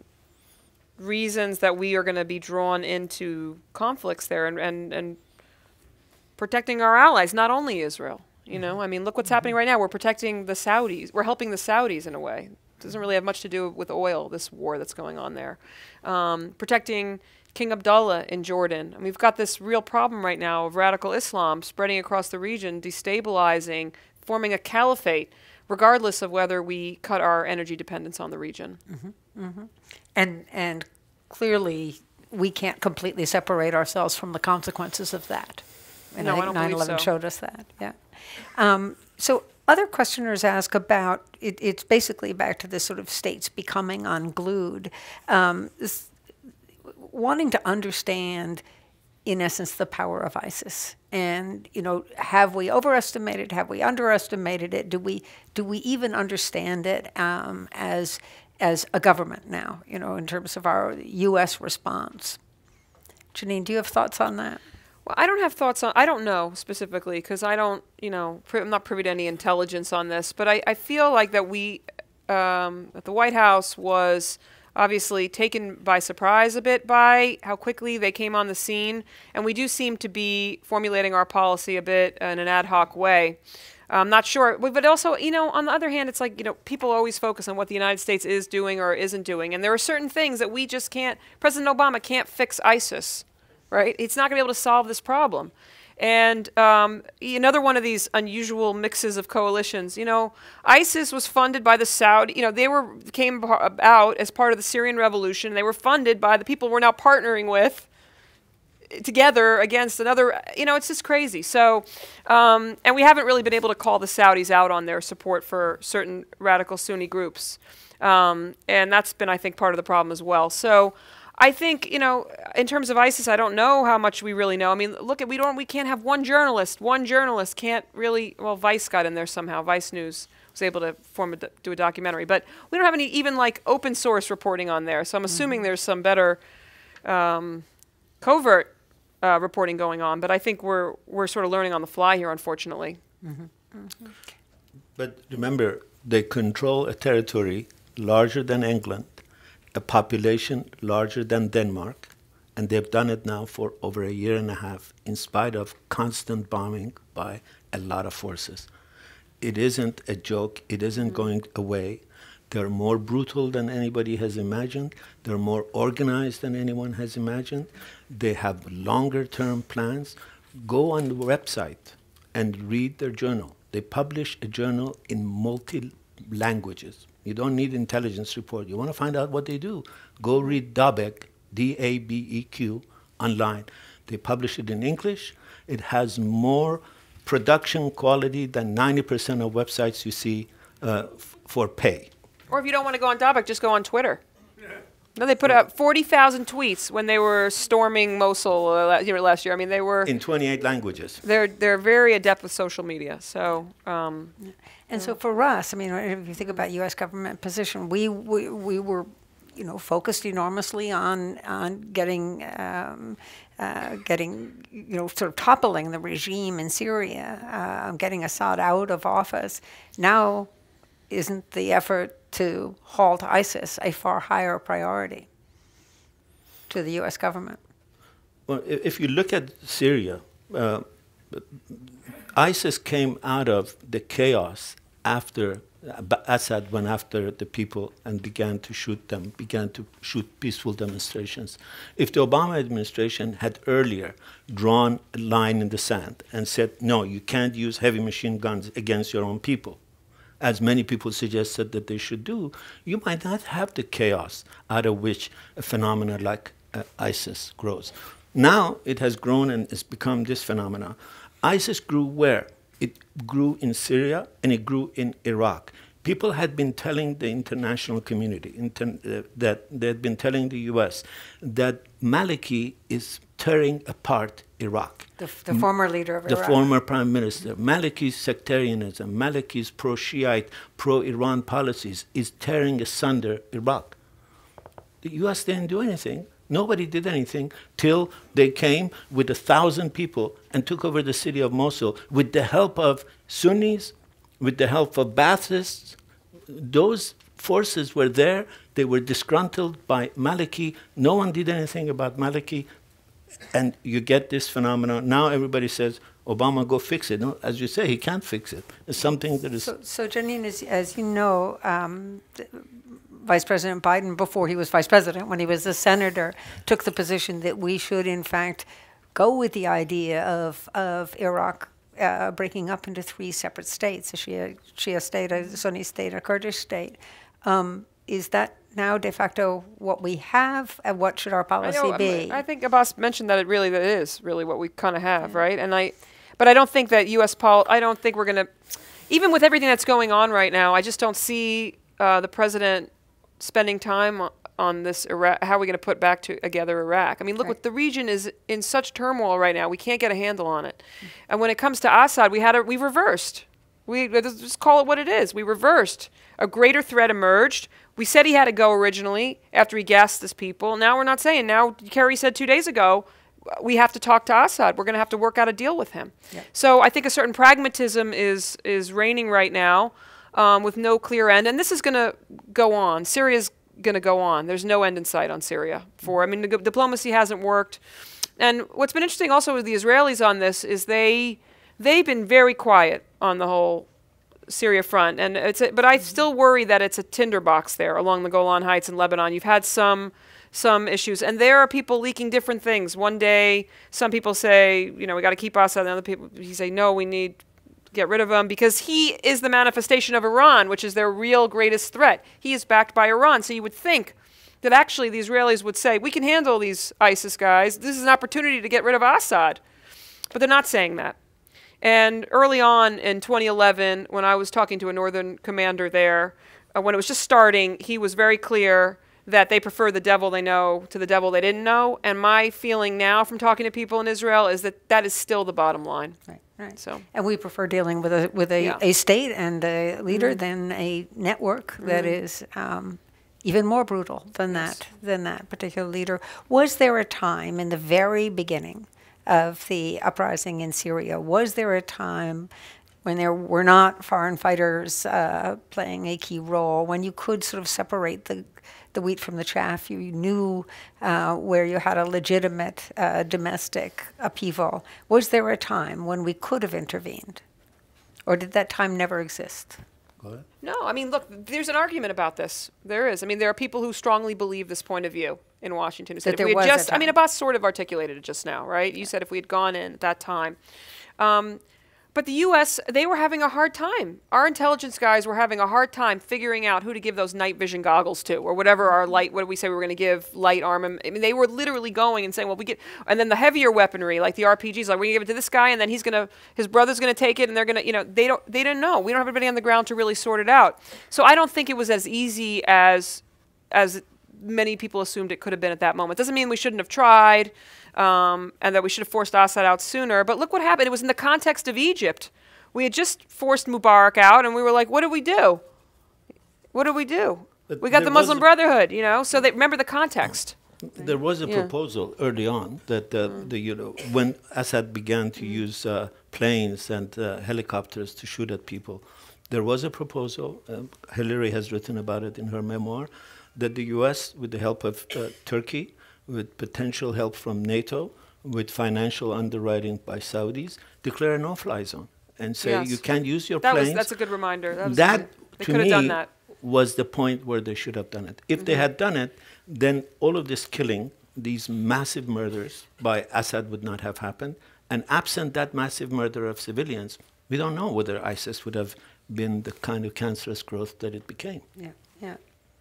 reasons that we are going to be drawn into conflicts there and, and, and protecting our allies, not only Israel. You know, I mean, look what's mm-hmm. happening right now. We're protecting the Saudis. We're helping the Saudis in a way. It doesn't really have much to do with oil, this war that's going on there. Um, protecting King Abdullah in Jordan. And we've got this real problem right now of radical Islam spreading across the region, destabilizing, forming a caliphate, regardless of whether we cut our energy dependence on the region. Mm-hmm. Mm-hmm. And, and clearly, we can't completely separate ourselves from the consequences of that. And no, I think nine eleven so. showed us that, yeah. Um, so other questioners ask about, it, it's basically back to this sort of states becoming unglued, um, this, wanting to understand, in essence, the power of ISIS. And, you know, have we overestimated, have we underestimated it? Do we, do we even understand it um, as, as a government now, you know, in terms of our U S response? Janine, do you have thoughts on that? Well, I don't have thoughts on, I don't know specifically, because I don't, you know, pri I'm not privy to any intelligence on this, but I, I feel like that we, um, that the White House was obviously taken by surprise a bit by how quickly they came on the scene, and we do seem to be formulating our policy a bit in an ad hoc way. I'm not sure, but also, you know, on the other hand, it's like, you know, people always focus on what the United States is doing or isn't doing, and there are certain things that we just can't, President Obama can't fix ISIS. Right? It's not going to be able to solve this problem. And um, another one of these unusual mixes of coalitions, you know, ISIS was funded by the Saudi, you know, they were came about as part of the Syrian revolution. They were funded by the people we're now partnering with together against another, you know, it's just crazy. So, um, and we haven't really been able to call the Saudis out on their support for certain radical Sunni groups. Um, and that's been, I think, part of the problem as well. So, I think, you know, in terms of ISIS, I don't know how much we really know. I mean, look at, we don't, we can't have one journalist. One journalist can't really, well, Vice got in there somehow. Vice News was able to form a, do a documentary. But we don't have any even like open source reporting on there. So I'm assuming mm-hmm. there's some better um, covert uh, reporting going on. But I think we're, we're sort of learning on the fly here, unfortunately. Mm-hmm. Mm-hmm. But remember, they control a territory larger than England, a population larger than Denmark, And they've done it now for over a year and a half, in spite of constant bombing by a lot of forces. It isn't a joke. It isn't mm-hmm. going away. They're more brutal than anybody has imagined. They're more organized than anyone has imagined. They have longer-term plans. Go on the website and read their journal. They publish a journal in multi-languages. You don't need intelligence report. You want to find out what they do, go read Dabeq, D A B E Q, online. They publish it in English. It has more production quality than ninety percent of websites you see uh, f for pay. Or if you don't want to go on Dabeq, just go on Twitter. No, they put out forty thousand tweets when they were storming Mosul uh, last year. I mean, they were in twenty-eight languages. They're they're very adept with social media. So, um, and so for us, I mean, if you think about U S government position, we we we were, you know, focused enormously on on getting um, uh, getting you know sort of toppling the regime in Syria, uh, getting Assad out of office. Now, isn't the effort to halt ISIS a far higher priority to the U S government? Well, if you look at Syria, uh, ISIS came out of the chaos after Assad went after the people and began to shoot them, began to shoot peaceful demonstrations. If the Obama administration had earlier drawn a line in the sand and said, no, you can't use heavy machine guns against your own people, as many people suggested that they should do, you might not have the chaos out of which a phenomenon like uh, ISIS grows. Now it has grown and it's become this phenomenon. ISIS grew where? It grew in Syria and it grew in Iraq. People had been telling the international community inter uh, that they had been telling the U S that Maliki is tearing apart Iraq. The, the former leader of the Iraq. The former prime minister. Maliki's sectarianism, Maliki's pro-Shiite, pro-Iran policies is tearing asunder Iraq. The U S didn't do anything. Nobody did anything till they came with a thousand people and took over the city of Mosul with the help of Sunnis, with the help of Baathists. Those forces were there. They were disgruntled by Maliki. No one did anything about Maliki. And you get this phenomenon. Now everybody says, Obama, go fix it. No, as you say, he can't fix it. It's something that is... So, so Janine, as, as you know, um, Vice President Biden, before he was vice president, when he was a senator, took the position that we should, in fact, go with the idea of, of Iraq uh, breaking up into three separate states, a Shia, Shia state, a Sunni state, a Kurdish state. Um, is that now de facto what we have, and what should our policy I know, be? I think Abbas mentioned that it really that is really what we kind of have, yeah. right? And I, but I don't think that U S pol. I don't think we're going to, even with everything that's going on right now, I just don't see uh, the president spending time on, on this Iraq. How are we going to put back to, together Iraq? I mean, look, right. what the region is in such turmoil right now. We can't get a handle on it. Mm-hmm. And when it comes to Assad, we had a, we reversed. We let's just call it what it is. We reversed. A greater threat emerged. We said he had to go originally after he gassed his people. Now we're not saying. Now Kerry said two days ago, we have to talk to Assad. We're going to have to work out a deal with him. Yep. So I think a certain pragmatism is is reigning right now, um, with no clear end. And this is going to go on. Syria's going to go on. There's no end in sight on Syria. For I mean, the diplomacy hasn't worked. And what's been interesting also with the Israelis on this is they they've been very quiet on the whole Syria front, and it's a, but I still worry that it's a tinderbox there along the Golan Heights in Lebanon. You've had some some issues, and there are people leaking different things. One day, some people say, you know, we got to keep Assad, and other people he say, no, we need to get rid of him because he is the manifestation of Iran, which is their real greatest threat. He is backed by Iran, so you would think that actually the Israelis would say, we can handle these ISIS guys. This is an opportunity to get rid of Assad, but they're not saying that. And early on in twenty eleven, when I was talking to a northern commander there, uh, when it was just starting, he was very clear that they prefer the devil they know to the devil they didn't know. And my feeling now from talking to people in Israel is that that is still the bottom line. Right, right. So, and we prefer dealing with a with a, yeah. a state and a leader mm-hmm. than a network mm-hmm. that is um, even more brutal than yes. that than that particular leader. Was there a time in the very beginning of the uprising in Syria, was there a time when there were not foreign fighters uh, playing a key role, when you could sort of separate the the wheat from the chaff, you knew uh, where you had a legitimate uh, domestic upheaval. Was there a time when we could have intervened? Or did that time never exist? Go ahead. No, I mean, look, there's an argument about this. There is. I mean, there are people who strongly believe this point of view in Washington. Who said That if there we was had a just, I mean, time. Abbas sort of articulated it just now, right? You said if we had gone in at that time. Um, but the U S, they were having a hard time. Our intelligence guys were having a hard time figuring out who to give those night vision goggles to, or whatever our light, what did we say we were going to give, light armament. I mean, they were literally going and saying, well, we get, and then the heavier weaponry, like the R P Gs, like we're going to give it to this guy, and then he's going to, his brother's going to take it, and they're going to, you know, they don't, they didn't know. We don't have anybody on the ground to really sort it out. So I don't think it was as easy as, as many people assumed it could have been at that moment. Doesn't mean we shouldn't have tried, um, and that we should have forced Assad out sooner, but look what happened. It was in the context of Egypt. We had just forced Mubarak out, and we were like, what did we do? What did we do? But We got there the Muslim was- Brotherhood, you know? So they remember the context. There was a Yeah. proposal early on that uh, the you know when Assad began to use uh, planes and uh, helicopters to shoot at people, there was a proposal. Um, Hillary has written about it in her memoir that the U S, with the help of uh, Turkey, with potential help from NATO, with financial underwriting by Saudis, declare a no-fly zone and say Yes. you can't use your That was, planes. that's a good reminder. That, was That, good. They to could have me, done that. was the point where they should have done it. If they had done it, then all of this killing, these massive murders by Assad would not have happened. And absent that massive murder of civilians, we don't know whether ISIS would have been the kind of cancerous growth that it became. Yeah, yeah.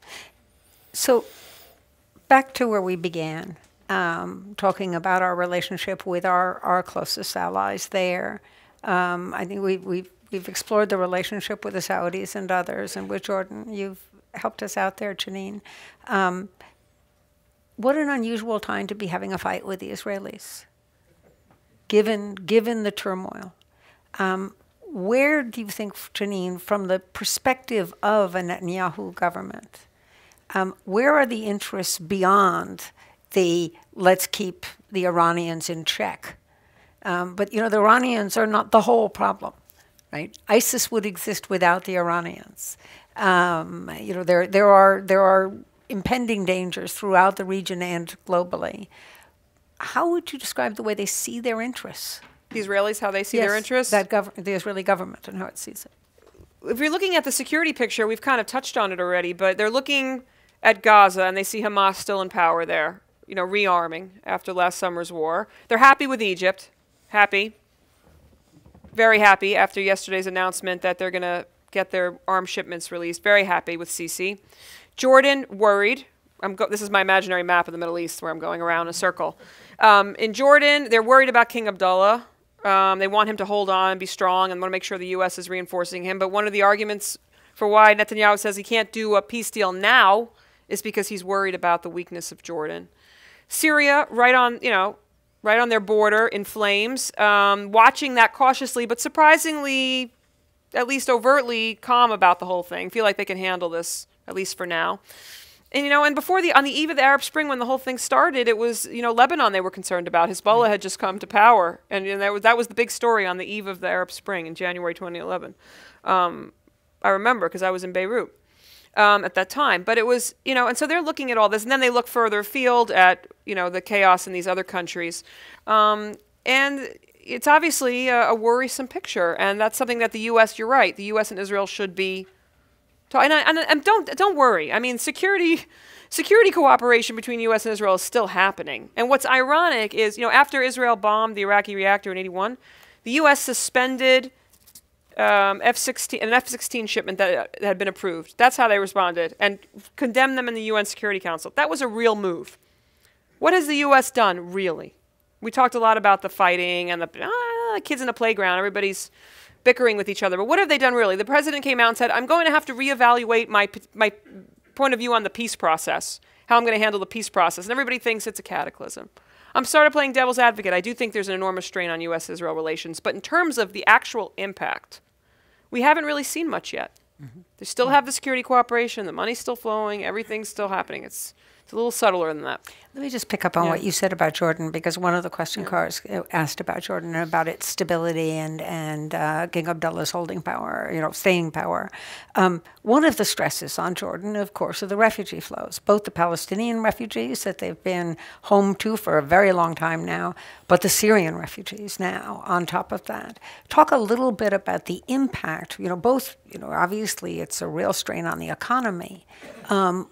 So back to where we began, um, talking about our relationship with our, our closest allies there. Um, I think we, we've, we've explored the relationship with the Saudis and others, and with Jordan. You've helped us out there, Janine. Um, what an unusual time to be having a fight with the Israelis, given, given the turmoil. Um, where do you think, Janine, from the perspective of a Netanyahu government, um, where are the interests beyond the let's keep the Iranians in check? Um, but, you know, the Iranians are not the whole problem, right? ISIS would exist without the Iranians. Um, you know, there, there, are, there are impending dangers throughout the region and globally. How would you describe the way they see their interests? The Israelis, how they see Yes, their interests? That gov- the Israeli government and how it sees it. If you're looking at the security picture, we've kind of touched on it already, but they're looking at Gaza and they see Hamas still in power there, you know, rearming after last summer's war. They're happy with Egypt. Happy. Very happy after yesterday's announcement that they're going to get their arms shipments released. Very happy with Sisi. Jordan, worried. I'm go- this is my imaginary map of the Middle East where I'm going around in a circle. Um, in Jordan, they're worried about King Abdullah. Um, they want him to hold on and be strong and want to make sure the U S is reinforcing him. But one of the arguments for why Netanyahu says he can't do a peace deal now is because he's worried about the weakness of Jordan. Syria, right on, you know, right on their border in flames, um, watching that cautiously, but surprisingly, at least overtly calm about the whole thing. Feel like they can handle this, at least for now. And, you know, and before the, on the eve of the Arab Spring, when the whole thing started, it was, you know, Lebanon they were concerned about. Hezbollah had just come to power. And, and that, was, that was the big story on the eve of the Arab Spring in January twenty eleven. Um, I remember because I was in Beirut um, at that time. But it was, you know, and so they're looking at all this. And then they look further afield at, you know, the chaos in these other countries. Um, and it's obviously a, a worrisome picture. And that's something that the U S, you're right, the U S and Israel should be And, and, and don't don't worry. I mean, security security cooperation between U S and Israel is still happening. And what's ironic is, you know, after Israel bombed the Iraqi reactor in eighty-one, the U S suspended um, F sixteen an F sixteen shipment that, uh, that had been approved. That's how they responded, and condemned them in the U N Security Council. That was a real move. What has the U S done, really? We talked a lot about the fighting and the ah, kids in the playground. Everybody's bickering with each other. But what have they done really? The president came out and said, I'm going to have to reevaluate my, my point of view on the peace process, how I'm going to handle the peace process. And everybody thinks it's a cataclysm. I'm started playing devil's advocate. I do think there's an enormous strain on U S Israel relations. But in terms of the actual impact, we haven't really seen much yet. Mm-hmm. They still have the security cooperation. The money's still flowing. Everything's still happening. It's It's a little subtler than that. Let me just pick up on Yeah. what you said about Jordan, because one of the question Yeah. cards uh, asked about Jordan and about its stability and and uh, King Abdullah's holding power, you know, staying power. Um, one of the stresses on Jordan, of course, are the refugee flows, both the Palestinian refugees that they've been home to for a very long time now, but the Syrian refugees now on top of that. Talk a little bit about the impact, you know, both, you know, obviously it's a real strain on the economy. Um,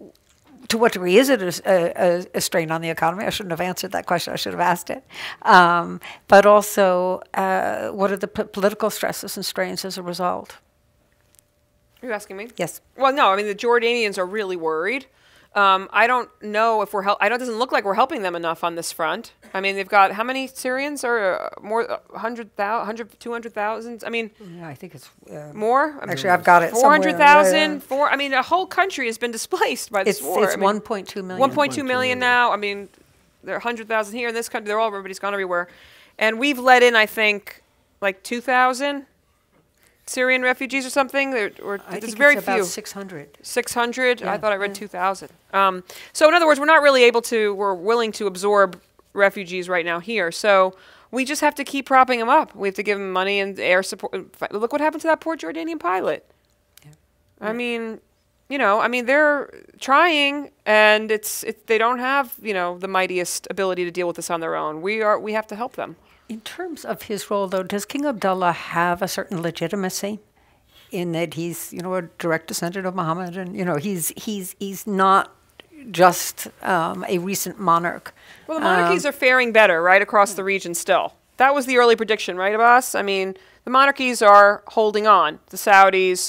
To what degree is it a, a, a strain on the economy? I shouldn't have answered that question. I should have asked it. Um, but also, uh, what are the p- political stresses and strains as a result? Are you asking me? Yes. Well, no. I mean, the Jordanians are really worried. Um, I don't know if we're help. I don't. It doesn't look like we're helping them enough on this front. I mean, they've got how many Syrians are uh, more? Uh, one hundred thousand, two hundred thousand? I mean, Yeah, I think it's uh, more. I mean, actually I've got it. Four hundred somewhere. thousand. Yeah, yeah. Four. I mean, a whole country has been displaced by this It's war. it's I mean, one point two million. one point two million now. I mean, there are one hundred thousand here in this country. They're all, everybody's gone everywhere. And we've let in, I think, like two thousand Syrian refugees or something. There, or I there's think very it's few. about six hundred. six hundred? Yeah, I thought I read yeah. two thousand. Um, so in other words, we're not really able to, we're willing to absorb refugees right now here. So we just have to keep propping them up. We have to give them money and air support. Look what happened to that poor Jordanian pilot. Yeah. I mean, you know, I mean, they're trying, and it's it, they don't have, you know, the mightiest ability to deal with this on their own. We are we have to help them. In terms of his role, though, does King Abdullah have a certain legitimacy in that he's, you know, a direct descendant of Muhammad, and you know, he's he's he's not just um, a recent monarch. Well, the monarchies um, are faring better right across the region still. That was the early prediction, right, Abbas? I mean, the monarchies are holding on. The Saudis,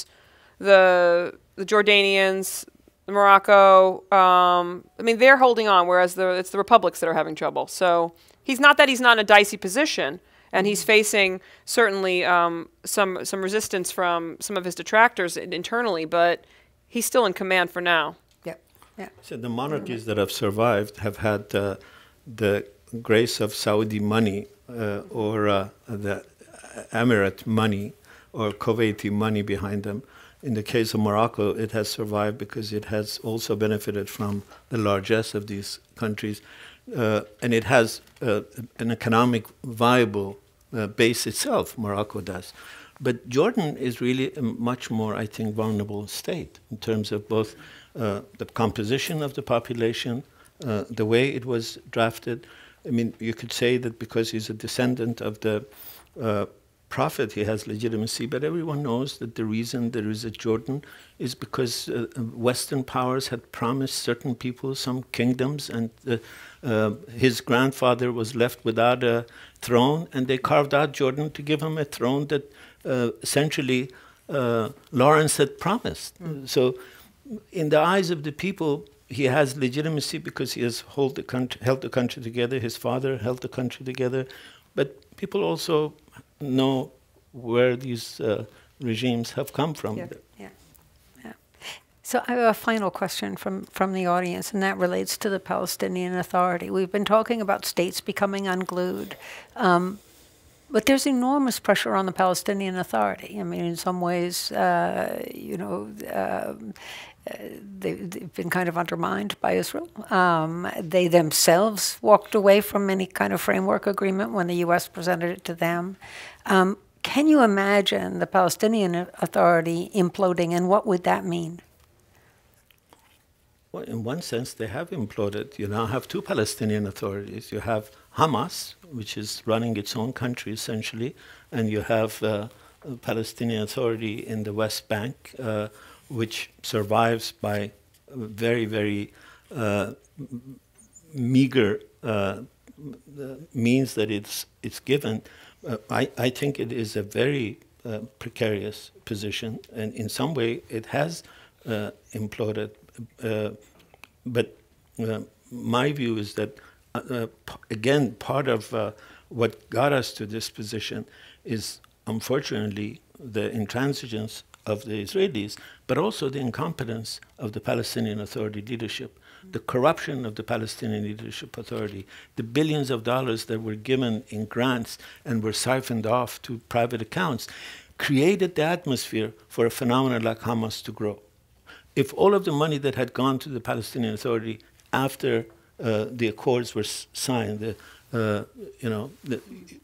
the the Jordanians, the Morocco. Um, I mean, they're holding on, whereas the it's the republics that are having trouble. So he's not that he's not in a dicey position, and he's facing certainly um, some some resistance from some of his detractors internally, but he's still in command for now. Yep. Yeah. So the monarchies that have survived have had uh, the grace of Saudi money uh, or uh, the Emirate money or Kuwaiti money behind them. In the case of Morocco, it has survived because it has also benefited from the largesse of these countries. Uh, and it has uh, an economic viable uh, base itself, Morocco does. But Jordan is really a much more, I think, vulnerable state in terms of both uh, the composition of the population, uh, the way it was drafted. I mean, you could say that because he's a descendant of the uh, prophet, he has legitimacy, but everyone knows that the reason there is a Jordan is because uh, Western powers had promised certain people some kingdoms, and uh, uh, his grandfather was left without a throne, and they carved out Jordan to give him a throne that uh, essentially uh, Lawrence had promised. Mm. So in the eyes of the people, he has legitimacy because he has hold the country, held the country together. His father held the country together. But people also know where these uh, regimes have come from. Yeah, yeah, yeah. So I have a final question from, from the audience, and that relates to the Palestinian Authority. We've been talking about states becoming unglued, um, but there's enormous pressure on the Palestinian Authority. I mean, in some ways, uh, you know, uh, they, they've been kind of undermined by Israel. Um, they themselves walked away from any kind of framework agreement when the U S presented it to them. Um, can you imagine the Palestinian Authority imploding, and what would that mean? Well, in one sense, they have imploded. You now have two Palestinian authorities. You have Hamas, which is running its own country, essentially, and you have uh, a Palestinian Authority in the West Bank, uh, which survives by very, very uh, meager uh, means that it's it's given. Uh, I, I think it is a very uh, precarious position, and in some way it has uh, imploded. Uh, but uh, my view is that, uh, uh, p again, part of uh, what got us to this position is, unfortunately, the intransigence of the Israelis, but also the incompetence of the Palestinian Authority leadership, the corruption of the Palestinian Leadership Authority, the billions of dollars that were given in grants and were siphoned off to private accounts, created the atmosphere for a phenomenon like Hamas to grow. If all of the money that had gone to the Palestinian Authority after uh, the accords were s signed, the, uh, you know, the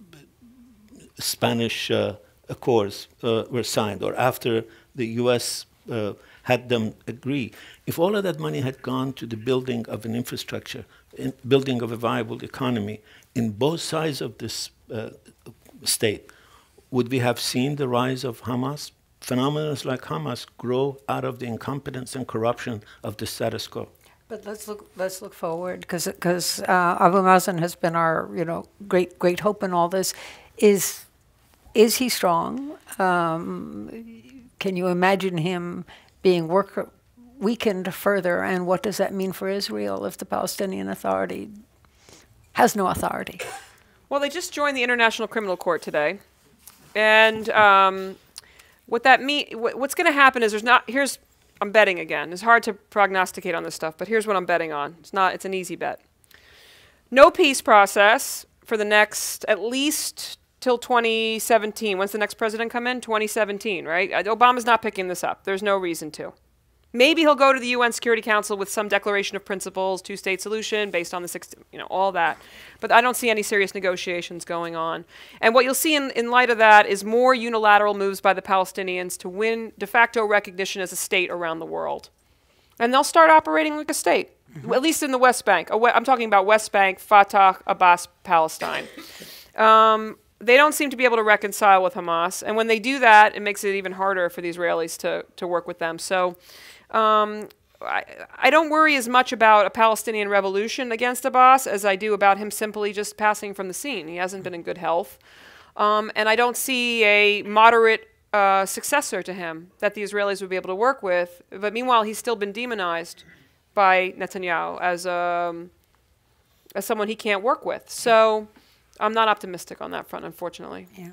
Spanish uh, accords uh, were signed, or after the U S uh, had them agree, if all of that money had gone to the building of an infrastructure, in building of a viable economy in both sides of this uh, state, would we have seen the rise of Hamas? Phenomena like Hamas grow out of the incompetence and corruption of the status quo. But let's look. Let's look forward, because because uh, Abu Mazen has been our you know great great hope in all this. Is is he strong? Um, can you imagine him being work weakened further? And what does that mean for Israel if the Palestinian Authority has no authority? Well, they just joined the International Criminal Court today, and um, what that mean? Wh what's going to happen is there's not. Here's I'm betting again. It's hard to prognosticate on this stuff, but here's what I'm betting on. It's not. It's an easy bet. No peace process for the next at least till twenty seventeen. When's the next president come in? twenty seventeen, right? Obama's not picking this up. There's no reason to. Maybe he'll go to the U N Security Council with some declaration of principles, two-state solution based on the six, you know, all that. But I don't see any serious negotiations going on. And what you'll see in, in light of that is more unilateral moves by the Palestinians to win de facto recognition as a state around the world. And they'll start operating like a state, mm-hmm. at least in the West Bank. I'm talking about West Bank, Fatah, Abbas, Palestine. Um, They don't seem to be able to reconcile with Hamas. And when they do that, it makes it even harder for the Israelis to, to work with them. So um, I, I don't worry as much about a Palestinian revolution against Abbas as I do about him simply just passing from the scene. He hasn't been in good health. Um, and I don't see a moderate uh, successor to him that the Israelis would be able to work with. But meanwhile, he's still been demonized by Netanyahu as, um, as someone he can't work with. So I'm not optimistic on that front, unfortunately. Yeah.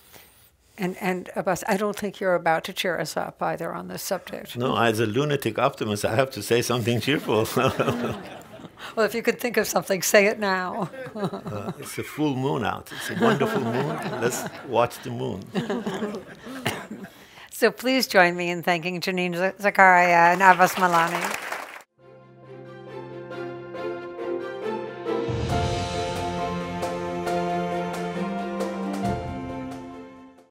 And, and Abbas, I don't think you're about to cheer us up either on this subject. No, as a lunatic optimist, I have to say something cheerful. Well, if you could think of something, say it now. uh, it's a full moon out. It's a wonderful moon. Let's watch the moon. So please join me in thanking Janine Zacharia and Abbas Milani.